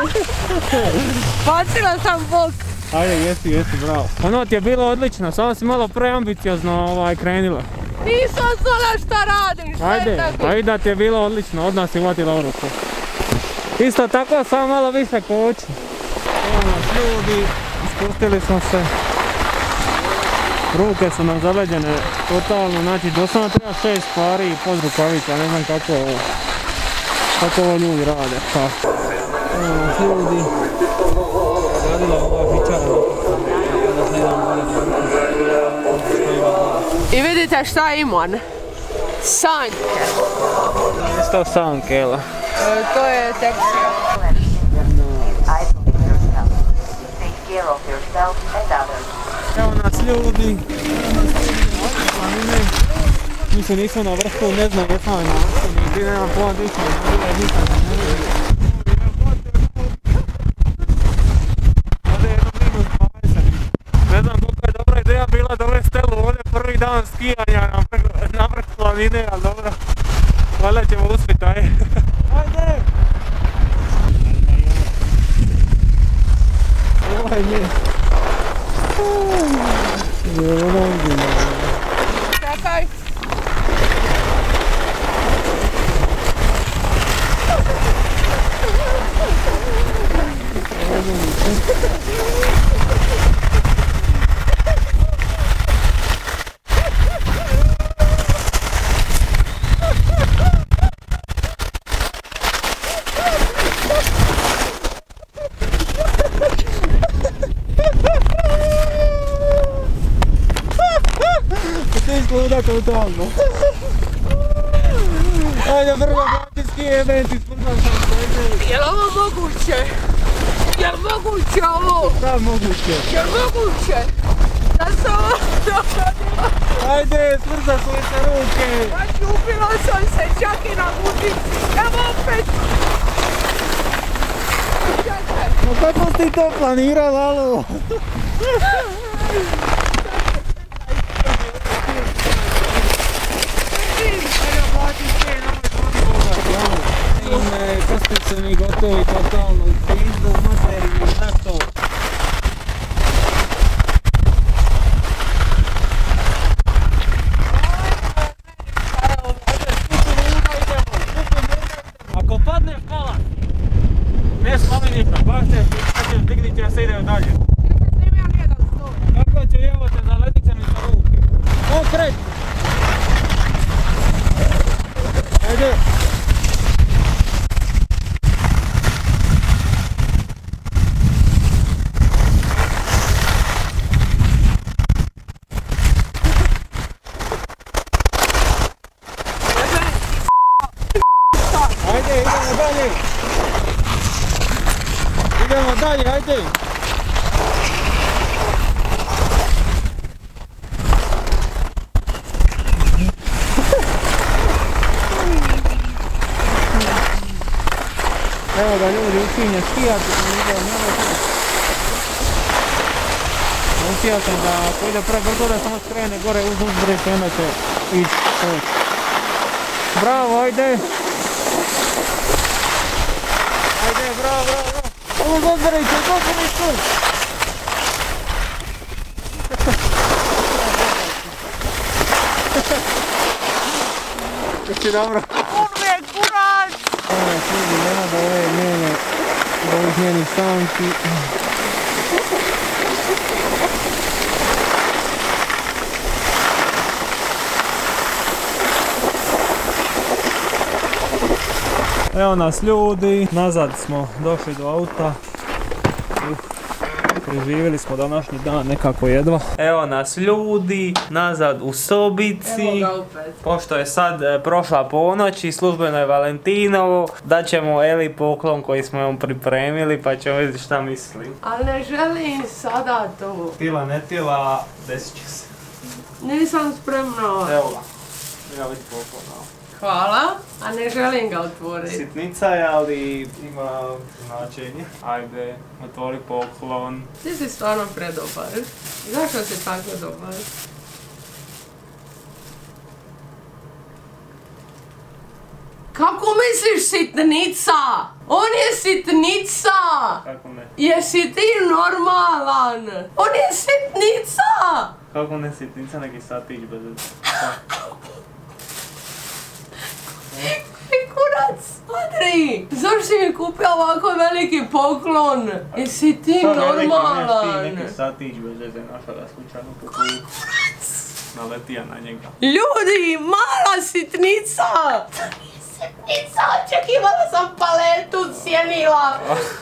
Bacila sam bok. Ajde, jesi, jesi, bravo. Ono ti je bilo odlično, samo si malo preambiciozno ovaj, krenila. Nisam znala šta radim, šta je Ajde, tako? ajde da ti je bilo odlično, odmah si vatila u ruku. Isto tako, samo malo više koči. Evo nas ljudi, spustili smo se. Ruke su nam zaleđene totalno, znači doslovno treba šest pari i pod rukavica, ne znam kako ovo, kako ovo ljudi rade. Pa. Evo nas ljudi, radila ova fičara. I vidite šta imam. Sanke. Isto sanke, jel? E, to je teksija. Evo nas ljudi, evo nas ljudi na ovoj planine. Mi se nismo na vrhu, ne znam jesmo li na vrhu, nigdje nemam pola diša, ne bilo je nikad, ne vidim. Ovdje je jedno minus dvadeset. Ne znam koliko je dobra ideja bila dovesti Stelu ovdje prvi dan skijanja na vrh, na vrh planine, ali dobro. Valjda ćemo uspjeti, aj. Ajde! Ovaj nije. Čekaj. Izgleda totalno. Ajde, vrlo gradijski event, isprzao sam se. Jel ovo moguće? Jel moguće ovo? Da, moguće. Jel moguće? Da se ovo dogodilo? Ajde, smrzao su mi se ruke. Znači, upila sam se čak i na budici. Evo opet. Čekaj. No kako si ti to planirala, alo? Kostice mi gotovi totalno, pizdu, materiju, nešto. Ako padne pala, ne slavi ništa, baš te ćeš digniti ja se idem dalje. Kako će evo te zaletit će mi sa ruke. Okret! Ajde! Ajde, idemo dalje! Idemo dalje, ajde! Evo ga ljudi, učinje skijati, Mislio sam da ako ide prebrzo da samo skrene gore uz uzbreg i onda će ići poći. Bravo, ajde! Ajde, bravo, bravo, bravo! Uz uzbreg će, kako mi tu? si dobro. Kurve, kurac! Evo, ljudi, nema da ove njene, da ovih njenih stanki. Evo nas ljudi, nazad smo došli do auta. Uh, preživjeli smo današnji dan nekako jedva. Evo nas ljudi, nazad u sobici. Evo ga opet. Pošto je sad e, prošla ponoć i službeno je Valentinovo, daćemo Eli poklon koji smo joj pripremili pa ćemo vidjeti šta misli. Ali ne želim sada to. Tila ne tila, desit će se. Nisam spremna. Evo ga, ja vidi poklon. Hvala, a ne želim ga otvoriti. Sitnica je, ali ima značenje. Ajde, otvori poklon. Ti si stvarno predobar. Zašto si tako dobar? Kako misliš sitnica? On je sitnica! Kako ne? Jesi ti normalan? On je sitnica! Kako ne sitnica, neki satić bez veze. Kurac, Adri! Zašto si mi kupio ovako veliki poklon? Jesi ti normalan? Neki, neki satić bez veze, našla ga slučajno po putu. Naletija na njega. Ljudi, mala sitnica! Sitnica, očekivala sam paletu, cijenila.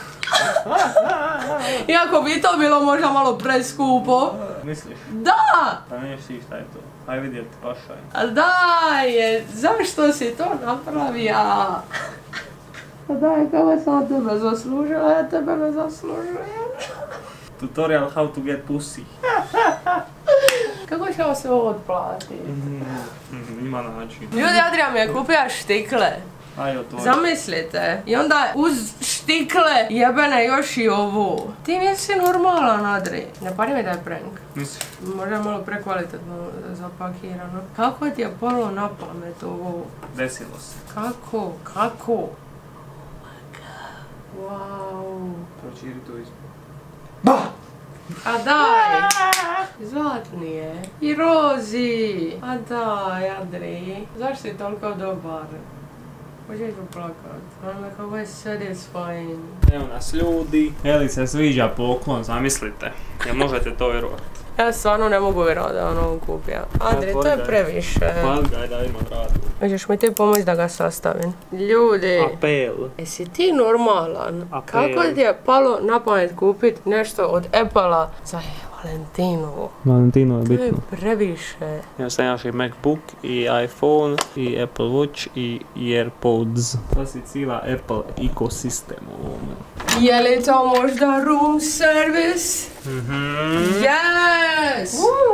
Iako bi to bilo možda malo preskupo. Misliš? Da! Pa neš si šta je to. Aj vidjeti, pašaj. A daj, zašto si to napravija? A daj, kako sam tebe zaslužila, ja tebe ne zaslužujem. Tutorial how to get pussy. Kako ćemo se ovo otplatiti? Mm, mm, ima način. Ljudi, Adrian mi je kupila štikle. Aj, otvori. Zamislite, i onda uz štikle jebene još i ovu. Ti nisi normalan, Adri. Ne pari mi da je prank. Misliš? Možda je malo prekvalitetno zapakirano. Kako ti je palo na pamet ovo? Desilo se. Kako? Kako? Oh my god. Wow. Pročiri tu ispod. Bah! A daj! Zlatni je. I rozi! A daj, Adri. Zašto si toliko dobar? Hoćeš ću plakat. Ono me kako je satisfying. Evo nas ljudi. Eli se sviđa poklon, zamislite. Jel možete to vjerovati? Ja stvarno ne mogu vjerovati da on ovo kupio. Andri, to je previše. Pali ga i da ima radu. Hoćeš mi ti pomoći da ga sastavim? Ljudi, Apel. jesi ti normalan? Apel. Kako ti je palo na pamet kupit nešto od Apple-a za Valentinovo? Valentino je To je bitno. previše. Ja sam imaš i MacBook, i iPhone, i Apple Watch, i AirPods. To si cijela Apple ekosistem u ovome. Je li to možda room service? Mhm. Yes!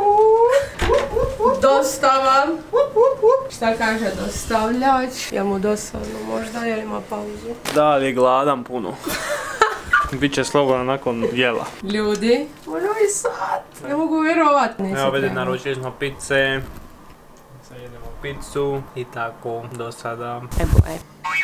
Dostava. Šta kaže dostavljač? Je mu dosadno možda, je li ima pauzu? Da, ali je gladan puno. Biće slobodno nakon jela. Ljudi, možda i sad. Ne mogu vjerovat. Evo vidi, naručili smo pice. Sad jedemo picu i tako do sada. Evo, e.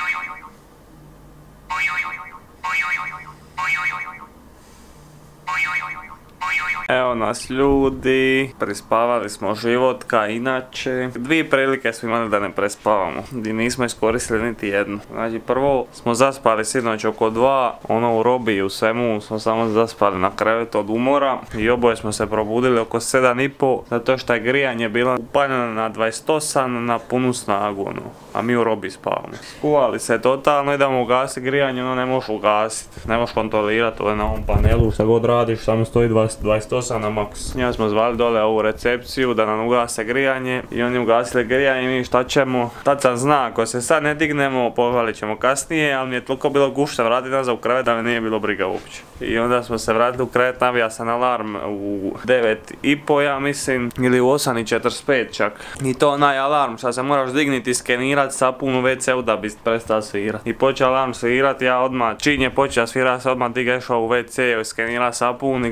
Evo nas ljudi, prespavali smo životka, inače dvije prilike smo imali da ne prespavamo i nismo iskoristili niti jednu. Znači prvo smo zaspali sinoć oko dva, ono u robi i u svemu smo samo zaspali na krevetu od umora i oboje smo se probudili oko sedam i po zato što je grijanje bilo upaljeno na dvadeset osam na punu snagu ono, a mi u robi spavamo. Skuvali se totalno, idemo ugasiti grijanje, ono ne možeš ugasiti, ne možeš kontrolirati ovo na ovom panelu, šta god radiš samo stoji dvadeset osam na maks. Njega smo zvali dole ovu recepciju da nam ugase grijanje i oni ugasili grijanje i mi šta ćemo. Tad sam zna, ako se sad ne dignemo, pohvalit ćemo kasnije, ali mi je toliko bilo gušta vratiti nazad u krevet da me nije bilo briga uopće. I onda smo se vratili u krevet, navija sam alarm u devet i po ja mislim, ili u osam i četrdeset pet čak. I to onaj alarm šta se moraš digniti i skenirati sapun u ve ceu da bi prestao svirati. I počeo alarm svirati, ja odmah, čim je počeo svirati, se odmah digao u ve ce i skenira sapun i gledam šta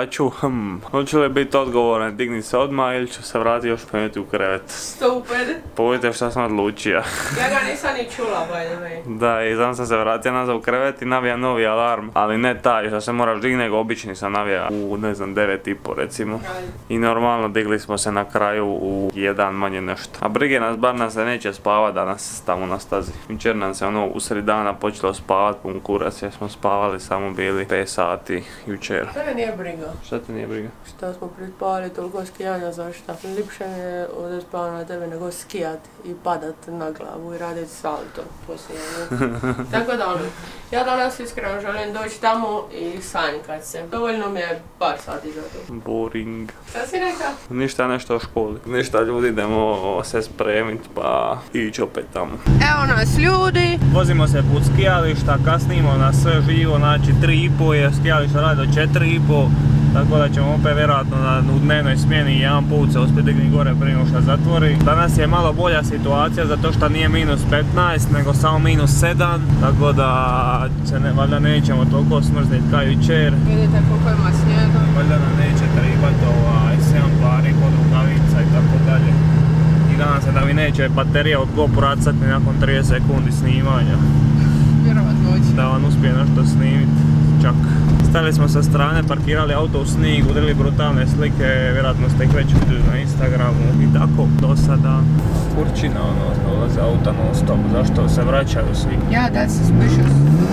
ću, hm, hoću li biti odgovoran, digni se odmah ili ću se vratiti još penjeti u krevet. Stupid. Pogledajte šta sam odlučio. Ja ga nisam ni čula, by the way. Da, i znam sam se vratio nazad u krevet i navija novi alarm, ali ne taj što se moraš digni, nego obični sam navija u, ne znam, devet i po recimo. I normalno digli smo se na kraju u jedan manje nešto. A brige nas, bar nas se neće spavat danas tamo na stazi. Jučer nam se ono usred dana počelo spavat pun kurac jer smo spavali samo bili pet sati jučer. Tebe nije briga. Šta ti nije briga? Šta smo prispavali toliko skijanja, zašto? Lipše mi je ovdje spavati na tebe nego skijat i padat na glavu i raditi salto poslije. Tako da ono, ja danas iskreno želim doći tamo i sanjkat se. Dovoljno mi je par sati za to. Boring. Šta si rekao? Ništa, nešto o školi. Ništa, ljudi, idemo se spremit pa ići opet tamo. Evo nas ljudi. Vozimo se put skijališta, kasnimo na sve živo, znači tri i po je, skijališta radi do četiri i po. Tako da ćemo opet vjerojatno na, u dnevnoj smjeni jedan put se uspjeti digni gore prije nego što zatvori. Danas je malo bolja situacija zato što nije minus petnaest nego samo minus sedam. Tako da se ne, valjda nećemo toliko smrzniti kao jučer. Vidite koliko ima snijega. Valjda nam neće tribati ovaj sedam pari pod rukavica i tako dalje. I nadam se da mi neće baterija od GoPro cacati nakon trideset sekundi snimanja. Vjerovatno hoće. Da vam uspije nešto snimiti. Čak. Stali smo sa strane, parkirali auto u snijeg, udarili brutalne slike, vjerojatno ste ih već vidjeli na Instagramu i tako. Do sada kurčina ono, dolaze auta non stop, zašto se vraćaju svi? Yeah, that's suspicious.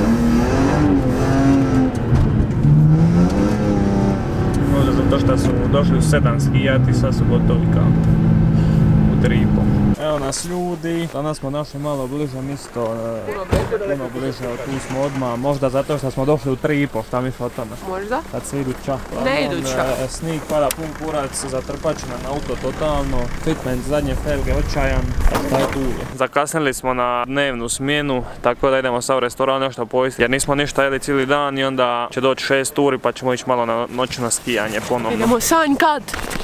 Možda zato što su došli u sedam skijati, sad su gotovi kao u tri i po. Evo nas ljudi, danas smo našli malo bliže mjesto, puno bliže, tu smo odmah, možda zato što smo došli u tri i po, šta misliš o tome? Možda? Kad se idu čak. Ne idu čak. Snig pada pun kurac, zatrpačina na auto totalno, fitment zadnje felge očajan, šta je tu? Zakasnili smo na dnevnu smjenu, tako da idemo sad u restoran nešto pojesti, jer nismo ništa jeli cijeli dan i onda će doći šest uri pa ćemo ići malo na noćno skijanje ponovno. Idemo sanjkat!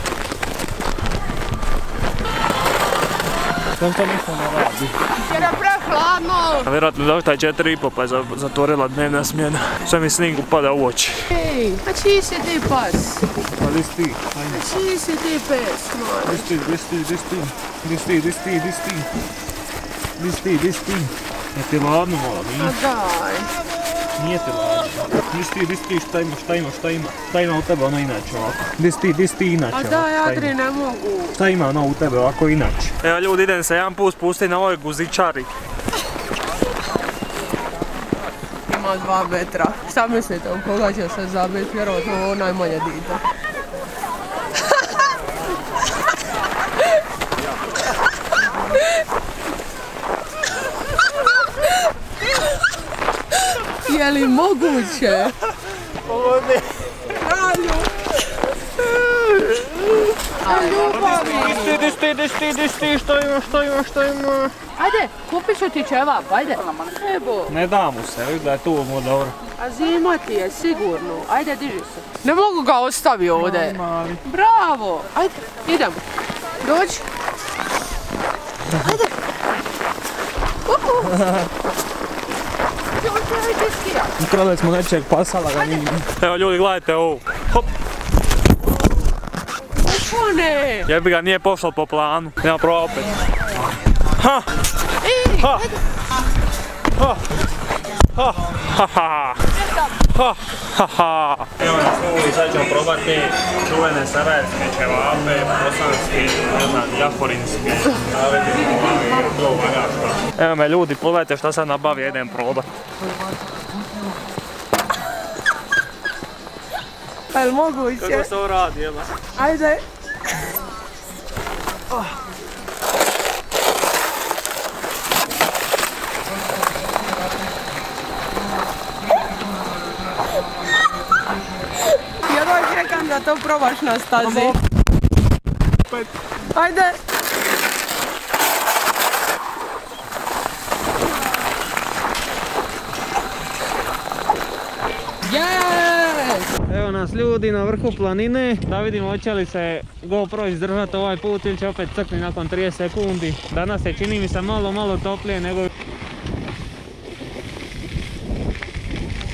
Zašto ništa ne radi? Jer je prehladno! A vjerojatno došla je četiri i po pa je zatvorila dnevna smjena. Sve mi snig upada u oči. Ej, a čiji si ti pas? Pa di si ti? A čiji si ti pes, moj? Di si ti, di si ti, di si ti? Di si ti, di si ti, di si ti? Di si ti, di si ti? Je ti ladno malo, nije? A daj. Nije ti ladno. Di si ti, di si ti, šta ima, šta ima, šta ima? Šta ima u tebe ono inače ovako? Di si ti, di si ti inače A ovako? daj, Adri, ne mogu. Šta ima ono u tebe ovako inače? Evo ljudi, idem se jedan put spustiti na ovoj guzičari. Ima dva metra. Šta mislite, u koga će se zabiti? Vjerovatno ovo najmanje dite. Je li moguće? Ovdje. Alju! Ljubavi! Di si ti, di si ti, di si ti, šta ima, šta ima, šta ima? Ajde, kupit ću ti ćevap, ajde. Evo. Ne da mu se, vidi da je tu mu dobro. A zima ti je sigurno. Ajde, diži se. Ne mogu ga ostavi ovdje. Mali. Bravo! Ajde, idemo. Dođi. Ajde. Uhu. Ajde, skija. Ukrali smo nečeg pasala ga nije. Evo ljudi, gledajte ovo. Hop. Ufone. Jebi ga, nije pošlo po planu. Nema prava opet. Ha! Ej, Ha! ajde. Ha! Ha! Ha! Ha! Ha! Ha! Ha! Evo nas ovdje, sad ćemo probati čuvene sarajevske ćevape, bosanske, ne znam, jaforinske. A vidimo ovaj, to valjašta. Evo me ljudi, pogledajte šta sad nabavi, idem probat. Jel moguće? Kako se ovo radi, jel? Ajde. Oh. Jedva čekam da to probaš na stazi. Ajde. Yes! Evo nas ljudi na vrhu planine, da vidimo hoće li se GoPro izdržati ovaj put ili će opet crkni nakon trideset sekundi. Danas se čini mi se malo, malo toplije nego...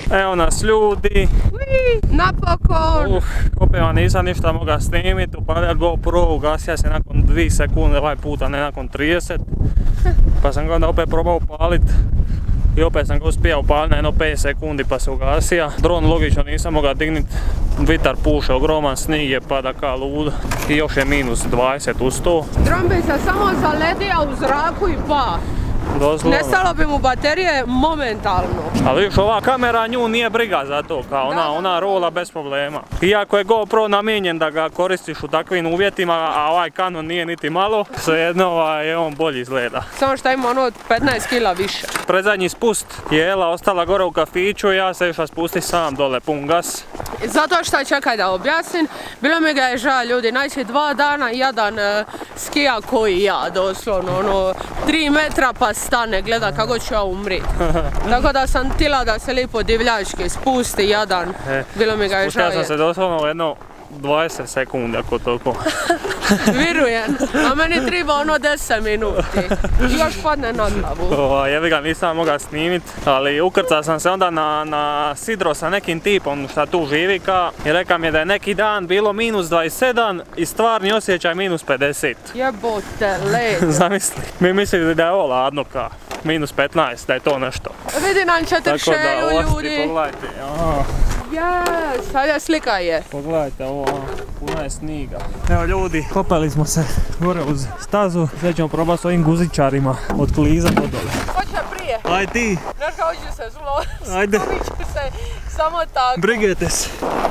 Evo nas ljudi. Napokon! Uh, opet vam nisam ništa mogao snimit, upaljat GoPro, ugasio se nakon dvije sekunde ovaj puta, ne nakon trideset. Pa sam ga onda opet probao upalit. I opet sam ga uspio upaliti na jedno pet sekundi pa se ugasio. Dron logično nisam mogao dignit, vitar puše, ogroman snig je pada ka ludo. I još je minus dvadeset uz to. Dron bi se samo zaletio u zraku i pa. Doslovno. Nestalo bi mu baterije momentalno. Ali viš, ova kamera nju nije briga za to, kao ona, ona rola bez problema. Iako je GoPro namijenjen da ga koristiš u takvim uvjetima, a ovaj Canon nije niti malo, svejedno ovaj, je on bolji izgleda. Samo što ima ono od petnaest kila više. Predzadnji spust je Ela ostala gore u kafiću i ja se išla spustit sam dole pun gas. Zato što čekaj da objasnim, bilo mi ga je žal ljudi, znači dva dana jedan uh, skija koji ja, doslovno, ono, tri metra pa stane, gleda kako ću ja umrit. Tako da sam htjela da se lijepo divljački spusti jadan, e, bilo mi ga je žal. Spustila sam se doslovno jedno dvadeset sekundi ako toliko. Virujem, a meni treba ono deset minuti. Još padne na glavu. Jebi ga, nisam mogao snimit, ali ukrcao sam se onda na, na sidro sa nekim tipom šta tu živi ka i reka mi je da je neki dan bilo minus dvadeset sedam i stvarni osjećaj minus pedeset. Jebote led. Zamisli, mi mislili da je ovo ladno ka minus petnaest, da je to nešto. Vidi nam četiri šeju ljudi. Pogledajte, aha. Yes, ajde slika je. Pogledajte ovo, puno je sniga. Evo ljudi, kopali smo se gore uz stazu. Sve ćemo probati s ovim guzičarima od kliza do dole. Hoće prije. Aj ti. Znaš kao ću se zlo. Ajde. Ću se samo tako. Brigajte se.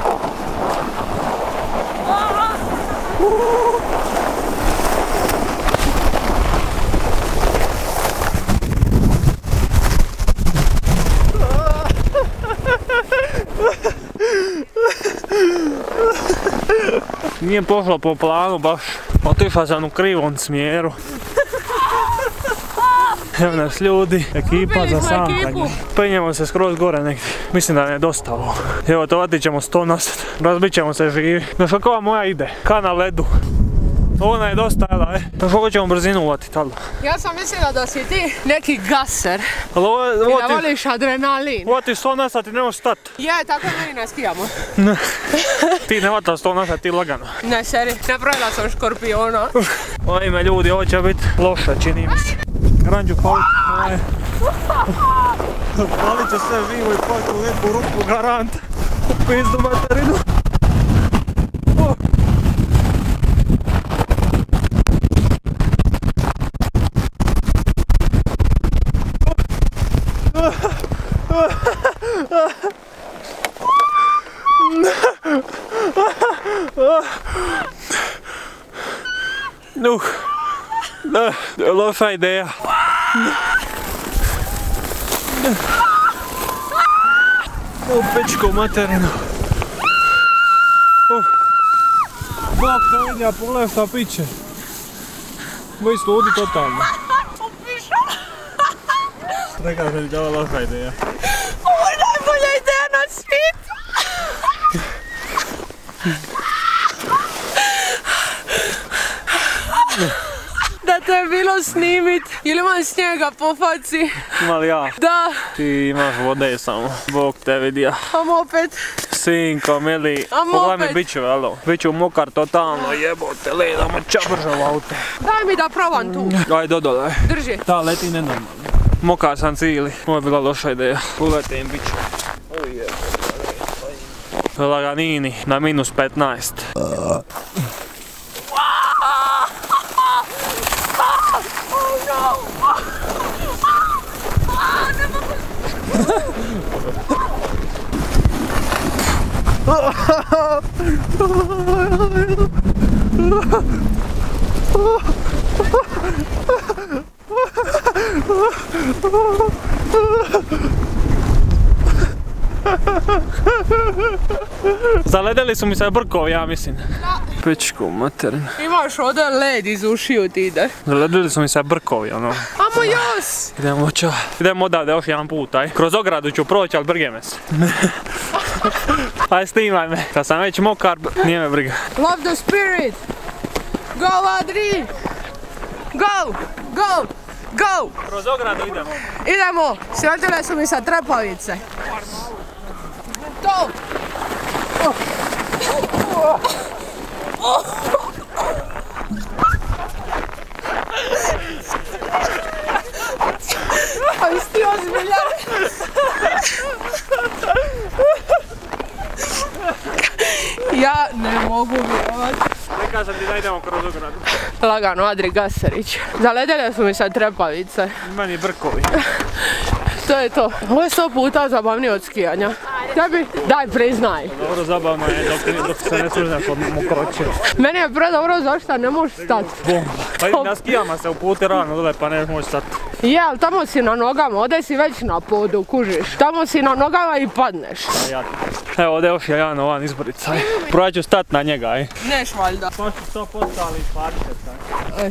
Nije pošlo po planu baš, otišla sam u krivom smjeru. Evo nas ljudi, ekipa za santanje. Penjemo se skroz gore negdje, mislim da ne je dosta ovo. Evo to vatit ćemo sto nazad, razbit ćemo se živi. Znaš kako ova moja ide, ka na ledu. Ona je dosta, jel, e? Znaš kako ćemo brzinu uvatit, ali? Ja sam mislila da si ti neki gaser. I da voliš adrenalin. Uvatiš sto na sat i ne možeš stat. Je, tako mi ne skijamo. Ti ne vataš sto na sat, ti lagano. Ne, seri, napravila sam škorpiona. Ojme ljudi, ovo će biti loše, čini mi se. Ranđu palit. Palit će sve živo i palit u lijepu ruku, garant. U pizdu materinu. Uh, da, loša ideja. U pičku materinu. Uh. Bog te vidi, a pogledaj šta piće. Boji sludi totalno. Ne kažem da je ovo loša ideja. Ovo je najbolja ideja na svijetu. Da te je bilo snimit, ili imam snijega po faci? Ima li ja? Da. Ti imaš vode samo, Bog te vidi. Am opet. Sinko, mili, pogledaj mi bićeve, alo. Biću mokar totalno, jebote, ledamo čabržav auto. Daj mi da probam tu. Ajde, dodole. Drži. Da, leti nenormalno. Mokar sam cijeli, ovo je bila loša ideja. Pogledajte im bićeve. Laganini, na minus petnaest. Zaledeli su mi se brkovi, ja mislim. Da. Pičku materinu. Imaš ovdje led iz ušiju ti ide. Zaledeli su mi se brkovi, ono. Amo jos! Idemo čo. Idemo odavde još jedan put, aj. Kroz ogradu ću proći, ali brige me se. Aj, snimaj me. Kad sam već mokar, nije me briga. Love the spirit! Go, Adri! Go! Go! Go! Kroz ogradu idemo. Idemo! Sretile su mi sa trepavice. Stop! A jesi ti ozbiljan? Ja ne mogu vjerovati. Rekao sam ti da idemo kroz ogradu. Lagano, Adri Gasarić. Zaledele su mi sad trepavice. Meni brkovi. To je to. Ovo je sto puta zabavnije od skijanja. Tebi? Daj, priznaj. Dobro, zabavno je dok, dok se ne služaš od mokroće. Meni je pre dobro zašto ne možeš stati. Pa na skijama se uputi rano dole pa ne možeš stati. Je, ali tamo si na nogama, ovdje si već na podu, kužiš. Tamo si na nogama i padneš. Evo, ovdje još je jedan ovan izbricaj. Probat ću stat na njega, aj. Neš valjda. Pa ću sto posto, ali dvadeset, aj.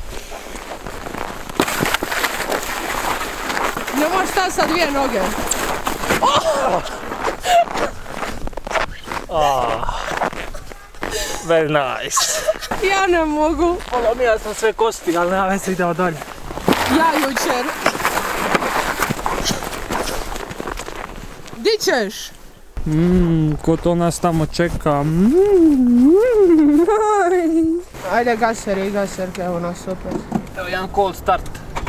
Ne možeš stati sa dvije noge. Oh! Oh. Very nice. Ja ne mogu. Polomio sam sve kosti, ali nema veze, idemo dalje. Ja jučer. Di ćeš? Mmm, ko to nas tamo čeka. Mm. Ajde gaseri, gaserke, evo nas opet. Evo jedan cold start.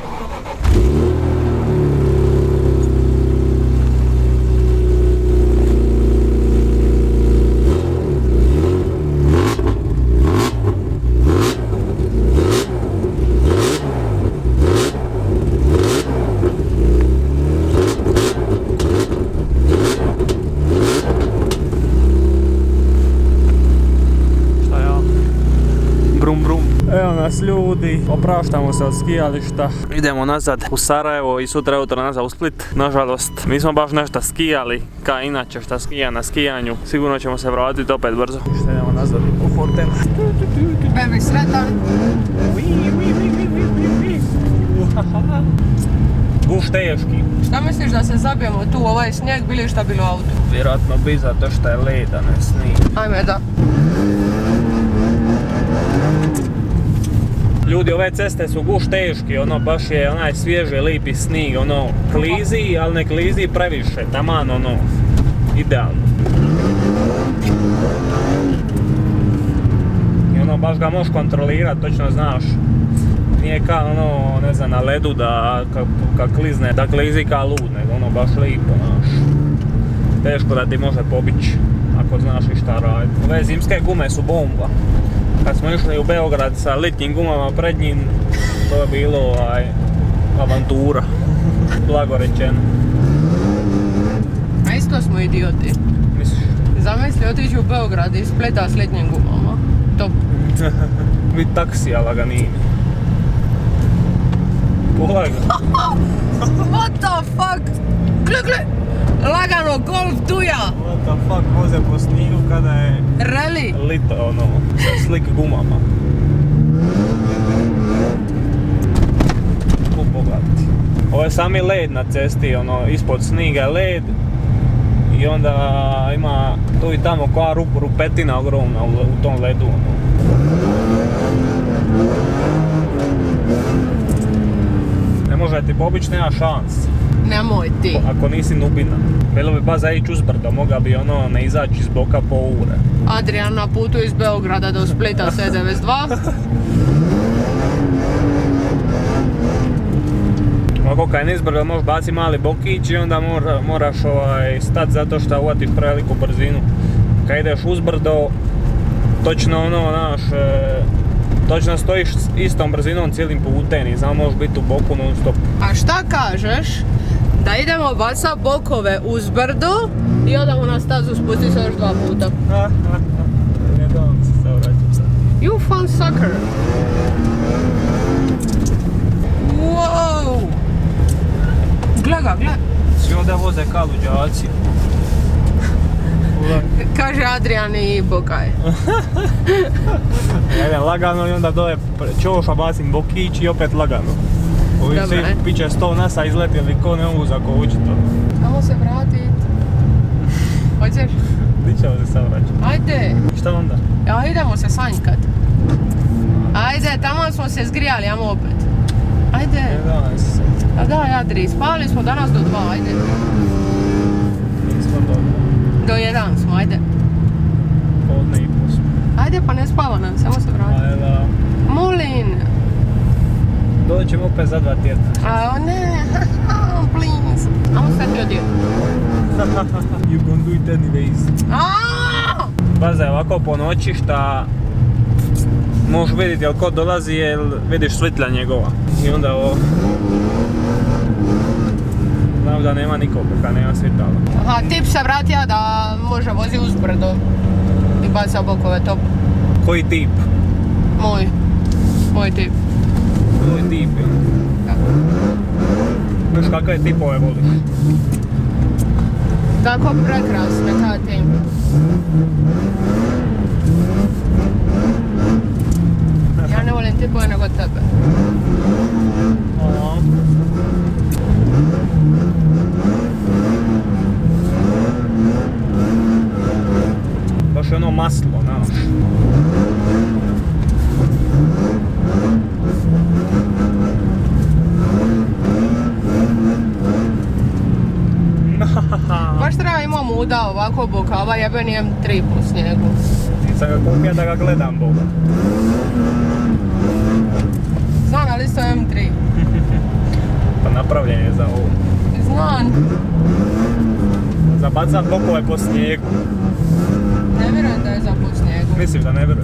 Evo nas ljudi, opraštamo se od skijališta. Idemo nazad u Sarajevo i sutra jutro nazad u Split. Nažalost, nismo baš nešto skijali, kao inače šta skija na skijanju. Sigurno ćemo se vratiti opet brzo. Što idemo nazad u hotel. Bebi, sretan. Guš teški. Šta misliš da se zabijemo tu, ovaj snijeg, bili šta bilo auto? Vjerojatno bi zato što je led, a ne snijeg. Ajme da. Ljudi, ove ceste su guš teški, ono baš je onaj svježi, lipi snijeg, ono klizi, ali ne klizi previše, taman ono, idealno. I ono baš ga možeš kontrolirati, točno znaš. Nije kao ono, ne znam, na ledu da kad klizne, da klizi kao lud, nego ono baš lipo, znaš. Teško da ti može pobići, ako znaš i šta raditi. Ove zimske gume su bomba. Kad smo išli u Beograd sa litnjim gumama pred njim, to je bilo ovaj, avantura, blago rečeno. A isto smo idioti. Misliš? Zamisli otići u Beograd i Splita s litnjim gumama. Top. Vid taksija laganini. Pogledaj ga. What the fuck? Gle, gle! Lagano, golf duja! What the fuck, voze po sniju kada je... Rally! Lito, ono, sa slik gumama. Tu pogledati. Ovo je sami led na cesti, ono, ispod sniga je led. I onda ima tu i tamo koja rup, rupetina ogromna u, u tom ledu, ono. Ne može ti pobići, nema šans. Nemoj ti. Ako nisi nubina. Bilo bi pa za ići uzbrdo, moga bi ono ne izaći iz bloka po ure. Adrian na putu iz Beograda do Splita sedamdeset dva. Ako kaj nizbrdo možeš baci mali bokić i onda mora, moraš ovaj, stati zato što uvatiš preveliku brzinu. Kad ideš uzbrdo, točno ono, znaš, e, točno stojiš s istom brzinom cijelim putem i samo možeš biti u boku non stop. A šta kažeš da idemo baca bokove uz brdo i odamo na stazu, spusti se još dva puta? Ne dam se sad vraćam sad. You fun sucker! Wow! Gle ga, gle! Svi ovdje voze kao luđaci. Kaže Adrian i Bokaj. Ja idem lagano i onda dole čoša bacim bokić i opet lagano. Ovi svi piće sto nasa izletili ko ne mogu zakovući to. Samo se vratit. Hoćeš? Di ćemo se sad vraćati? Ajde! Šta onda? Ja, idemo se sanjkat. Ajde, tamo smo se zgrijali, ajmo opet. Ajde! Ne daj se. A daj, Adri, spali smo danas do dva, ajde. Nismo dobro. Do jedan smo, ajde. Podne i posme. Ajde pa ne spava nam, samo se vrati. Ajde. Molim. Doćemo opet za dva tjedna. A ne, please. Amo sad ti odjeti. You gonna do it anyways. Pazi, ovako po noći šta možeš vidjeti jel ko dolazi jer vidiš svitla njegova. I onda ovo... Znam da nema nikog kad nema svitala. Aha, tip se vratija da može vozi uzbrdo i baca bokove top. Koji tip? Moj. Moj tip. Tvoj tip, jel? Da. Znaš kakve tipove voliš? Tako prekrasne kao ti. Ja ne volim tipove nego tebe. Aha. Baš je ono maslo, znaš. Baš treba imam muda ovako bokava, jeben jem tri po snijegu. Nisam ga kupio da ga gledam, Boga. Znam, ali isto jem tri. Pa napravljen je za ovo. Znam. Za bacat bokove po snijegu. Ne vjerujem da je za po snijegu. Mislim da ne vjeruješ.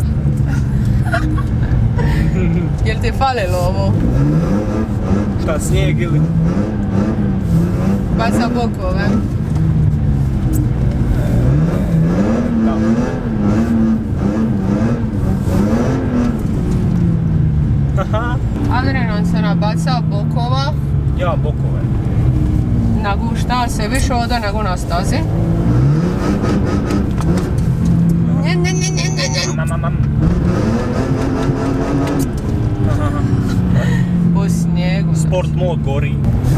Jel ti falilo ovo? Šta, snijeg ili? Baca bokove. Da. Adrian se nabaca bokova. Ja, bokove. Nagušta se više ode nego na stazi. Ne, ne, ne, ne, ne, ne. Mam, mam, mam. Po snijegu. Sport mod gori.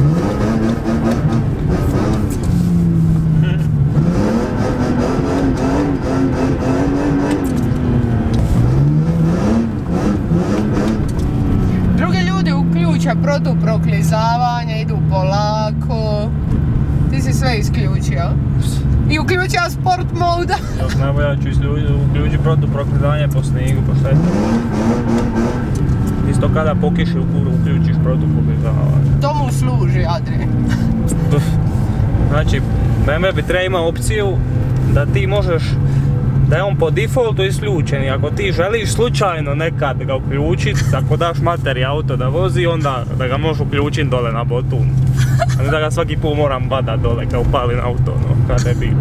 Drugi ljudi uključe protuproklizavanje, idu polako. Ti si sve isključio. I uključio sport moda. Još najbolje ja ću uključiti protuproklizavanje po snijegu, po šta je to? Isto kada po kiši uključiš protuproklizavanje. To mu služi, Adri. Znači, B M W bi treba ima opciju da ti možeš, da je on po defaultu isključen i ako ti želiš slučajno nekad ga uključiti, ako daš materi auto da vozi, onda da ga možeš uključiti dole na botun. A ne da ga svaki put moram badat dole kao palim auto, no, kada je bilo.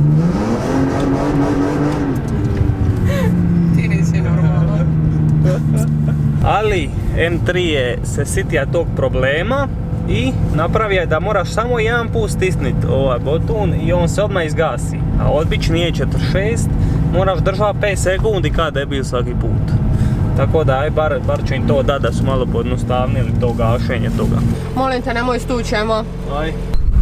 Ti nisi normalan. Ali M tri je se sitija tog problema i napravio je da moraš samo jedan put stisniti ovaj botun i on se odmah izgasi. A obični je četrdeset šest, moraš držati pet sekundi kada je bil svaki put. Tako da, aj, bar, bar ću im to dati da su malo pojednostavnili to gašenje toga. Molim te, nemoj stučemo. Aj.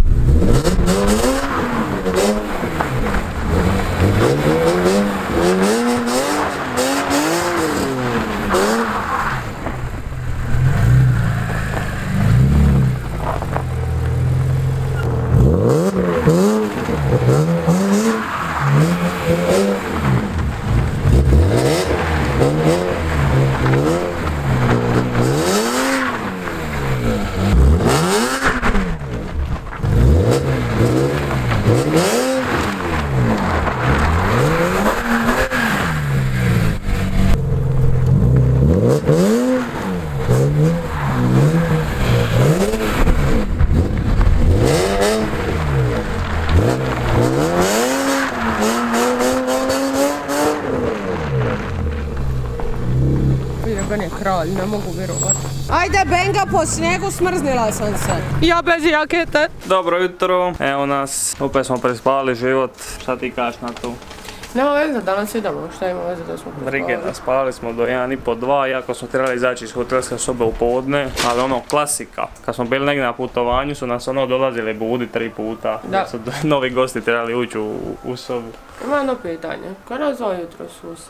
Jeben je kralj, ne mogu vjerovat. Ajde Benga, po snijegu smrznila sam se. Ja bez jakete. Dobro jutro, evo nas, opet smo prespali život, šta ti kažeš na to? Nema veze, danas idemo, šta ima veze da smo prespali? Brige, spali smo do jedan i po dva, iako smo trebali izaći iz hotelske sobe u podne, ali ono, klasika. Kad smo bili negdje na putovanju su nas ono dolazili budi tri puta, da su novi gosti trebali ući u, u sobu. Ima jedno pitanje, kada za jutro su sam?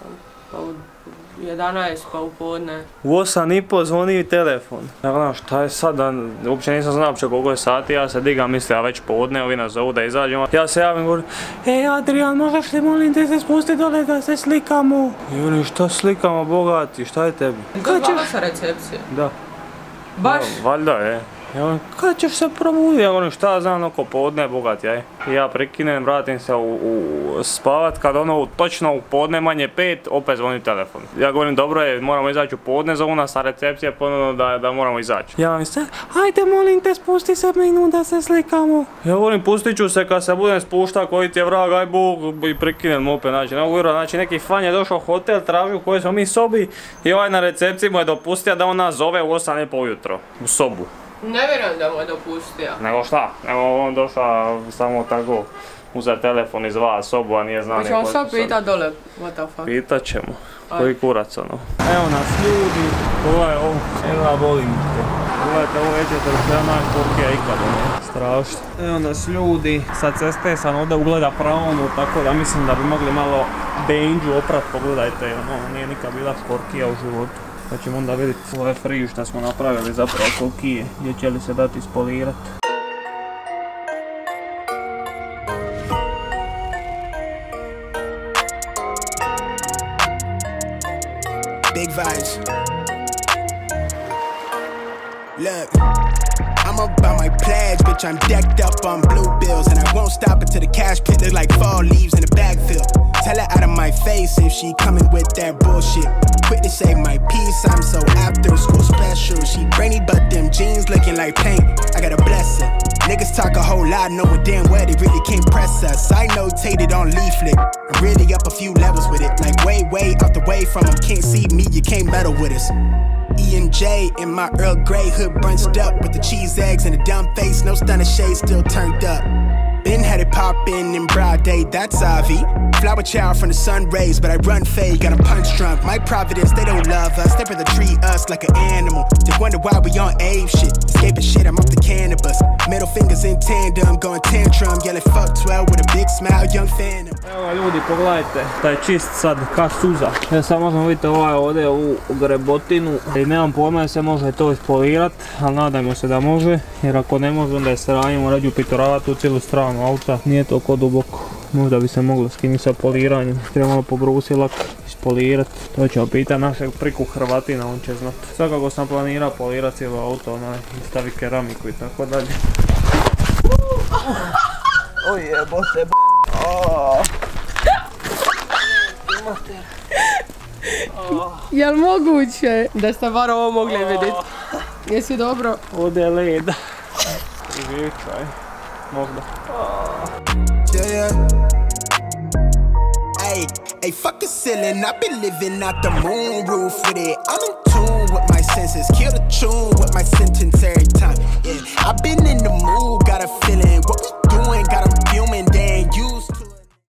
pa u jedanaest, pa u podne. U osam i po zvoni telefon. Ja gledam šta je sad, uopće nisam znao uopće koliko je sati, ja se digam, mislim, a već podne, ovi nas zovu da izađemo. Ja se javim i govorim, ej Adrian, možeš li molim te se spusti dole da se slikamo? I oni, šta slikamo, bogati, šta je tebi? Kad ćeš sa recepcije? Da. Baš? Da, valjda je. Ja govorim, kad ćeš se probuditi? Ja govorim, šta znam, oko podne, bogat jaj. I ja prekinem, vratim se u, u spavat, kad ono točno u podne manje pet, opet zvoni telefon. Ja govorim, dobro je, moramo izaći u podne, zovu nas sa recepcije ponovno da, da moramo izaći. Ja mi se, ajde molim te, spusti se minut da se slikamo. Ja govorim, pustit ću se kad se budem spušta, koji ti je vrag, aj bog, i prekinem opet, znači, ne mogu znači neki fan je došao u hotel, tražio u kojoj smo mi sobi i ovaj na recepciji mu je dopustio da on nas zove u osam i po ujutro, u sobu. Ne vjerujem da mu je dopustio. Nego šta? Evo on došao samo tako uzeti telefon iz vas sobu, a nije znao neko. Hoćemo sad pitat dole, what the fuck? Pitat ćemo. Koji kurac ono. Evo nas ljudi, ovo je ovo, evo ja volim te. Pogledajte ovo večetar, što ja najsporkija ikada, ne? Strašno. Evo nas ljudi, sa ceste sam ovdje ugleda pravonu, tako da mislim da bi mogli malo benđu oprat, pogledajte, ono, nije nikad bila sporkija u životu. Pa ćemo onda vidjeti ove friju šta smo napravili zapravo koliki je, gdje će li se dati ispolirat. Big vibes. Look, I'm about my pledge, bitch, I'm decked up on blue bills. And I won't stop until the cash pit look like fall leaves in the backfield. Tell her out of my face if she coming with that bullshit. Quick to say my piece, I'm so after school special. She brainy but them jeans looking like paint, I gotta bless her. Niggas talk a whole lot, knowing damn well they really can't press us. I notated on leaflet, I'm really up a few levels with it. Like way, way out the way from them, can't see me, you can't meddle with us. E and J in my Earl Grey hood bunched up with the cheese eggs and a dumb face, no stunner shade still turned up. Been had it poppin' in broad day, that's Avi. Flower child from the sun rays, but I run fade, got a punch drunk. My providence, they don't love us, they rather treat us like an animal. They wonder why we on ape shit, escaping shit, I'm off the cannabis. Middle fingers in tandem, going tantrum, yelling fuck twelve with a big smile, young phantom. Evo ljudi, pogledajte, taj čist sad ka suza. Ja sad možemo vidjeti ovaj ovdje u grebotinu i nemam pojma da se može to ispolirat, ali nadajmo se da može, jer ako ne može onda je sranjimo rađu pitoravati u cijelu stranu auta, nije toliko duboko. Možda bi se moglo skinuti sa poliranjem, trebamo pobrusi lak ispolirat. To ćemo pitati našeg priku Hrvatina, on će znat. Svakako sam planirao polirat cijelo auto, onaj, i stavi keramiku i tako dalje. Oj jebote b***. Jel moguće da ste bar ovo mogli vidjeti? Jesi dobro? Ovdje je leda. I vikaj, možda. Yeah, yeah. Ay, ay, fuck the ceiling. I've been living out the moon roof with it. I'm in tune with my senses. Kill the tune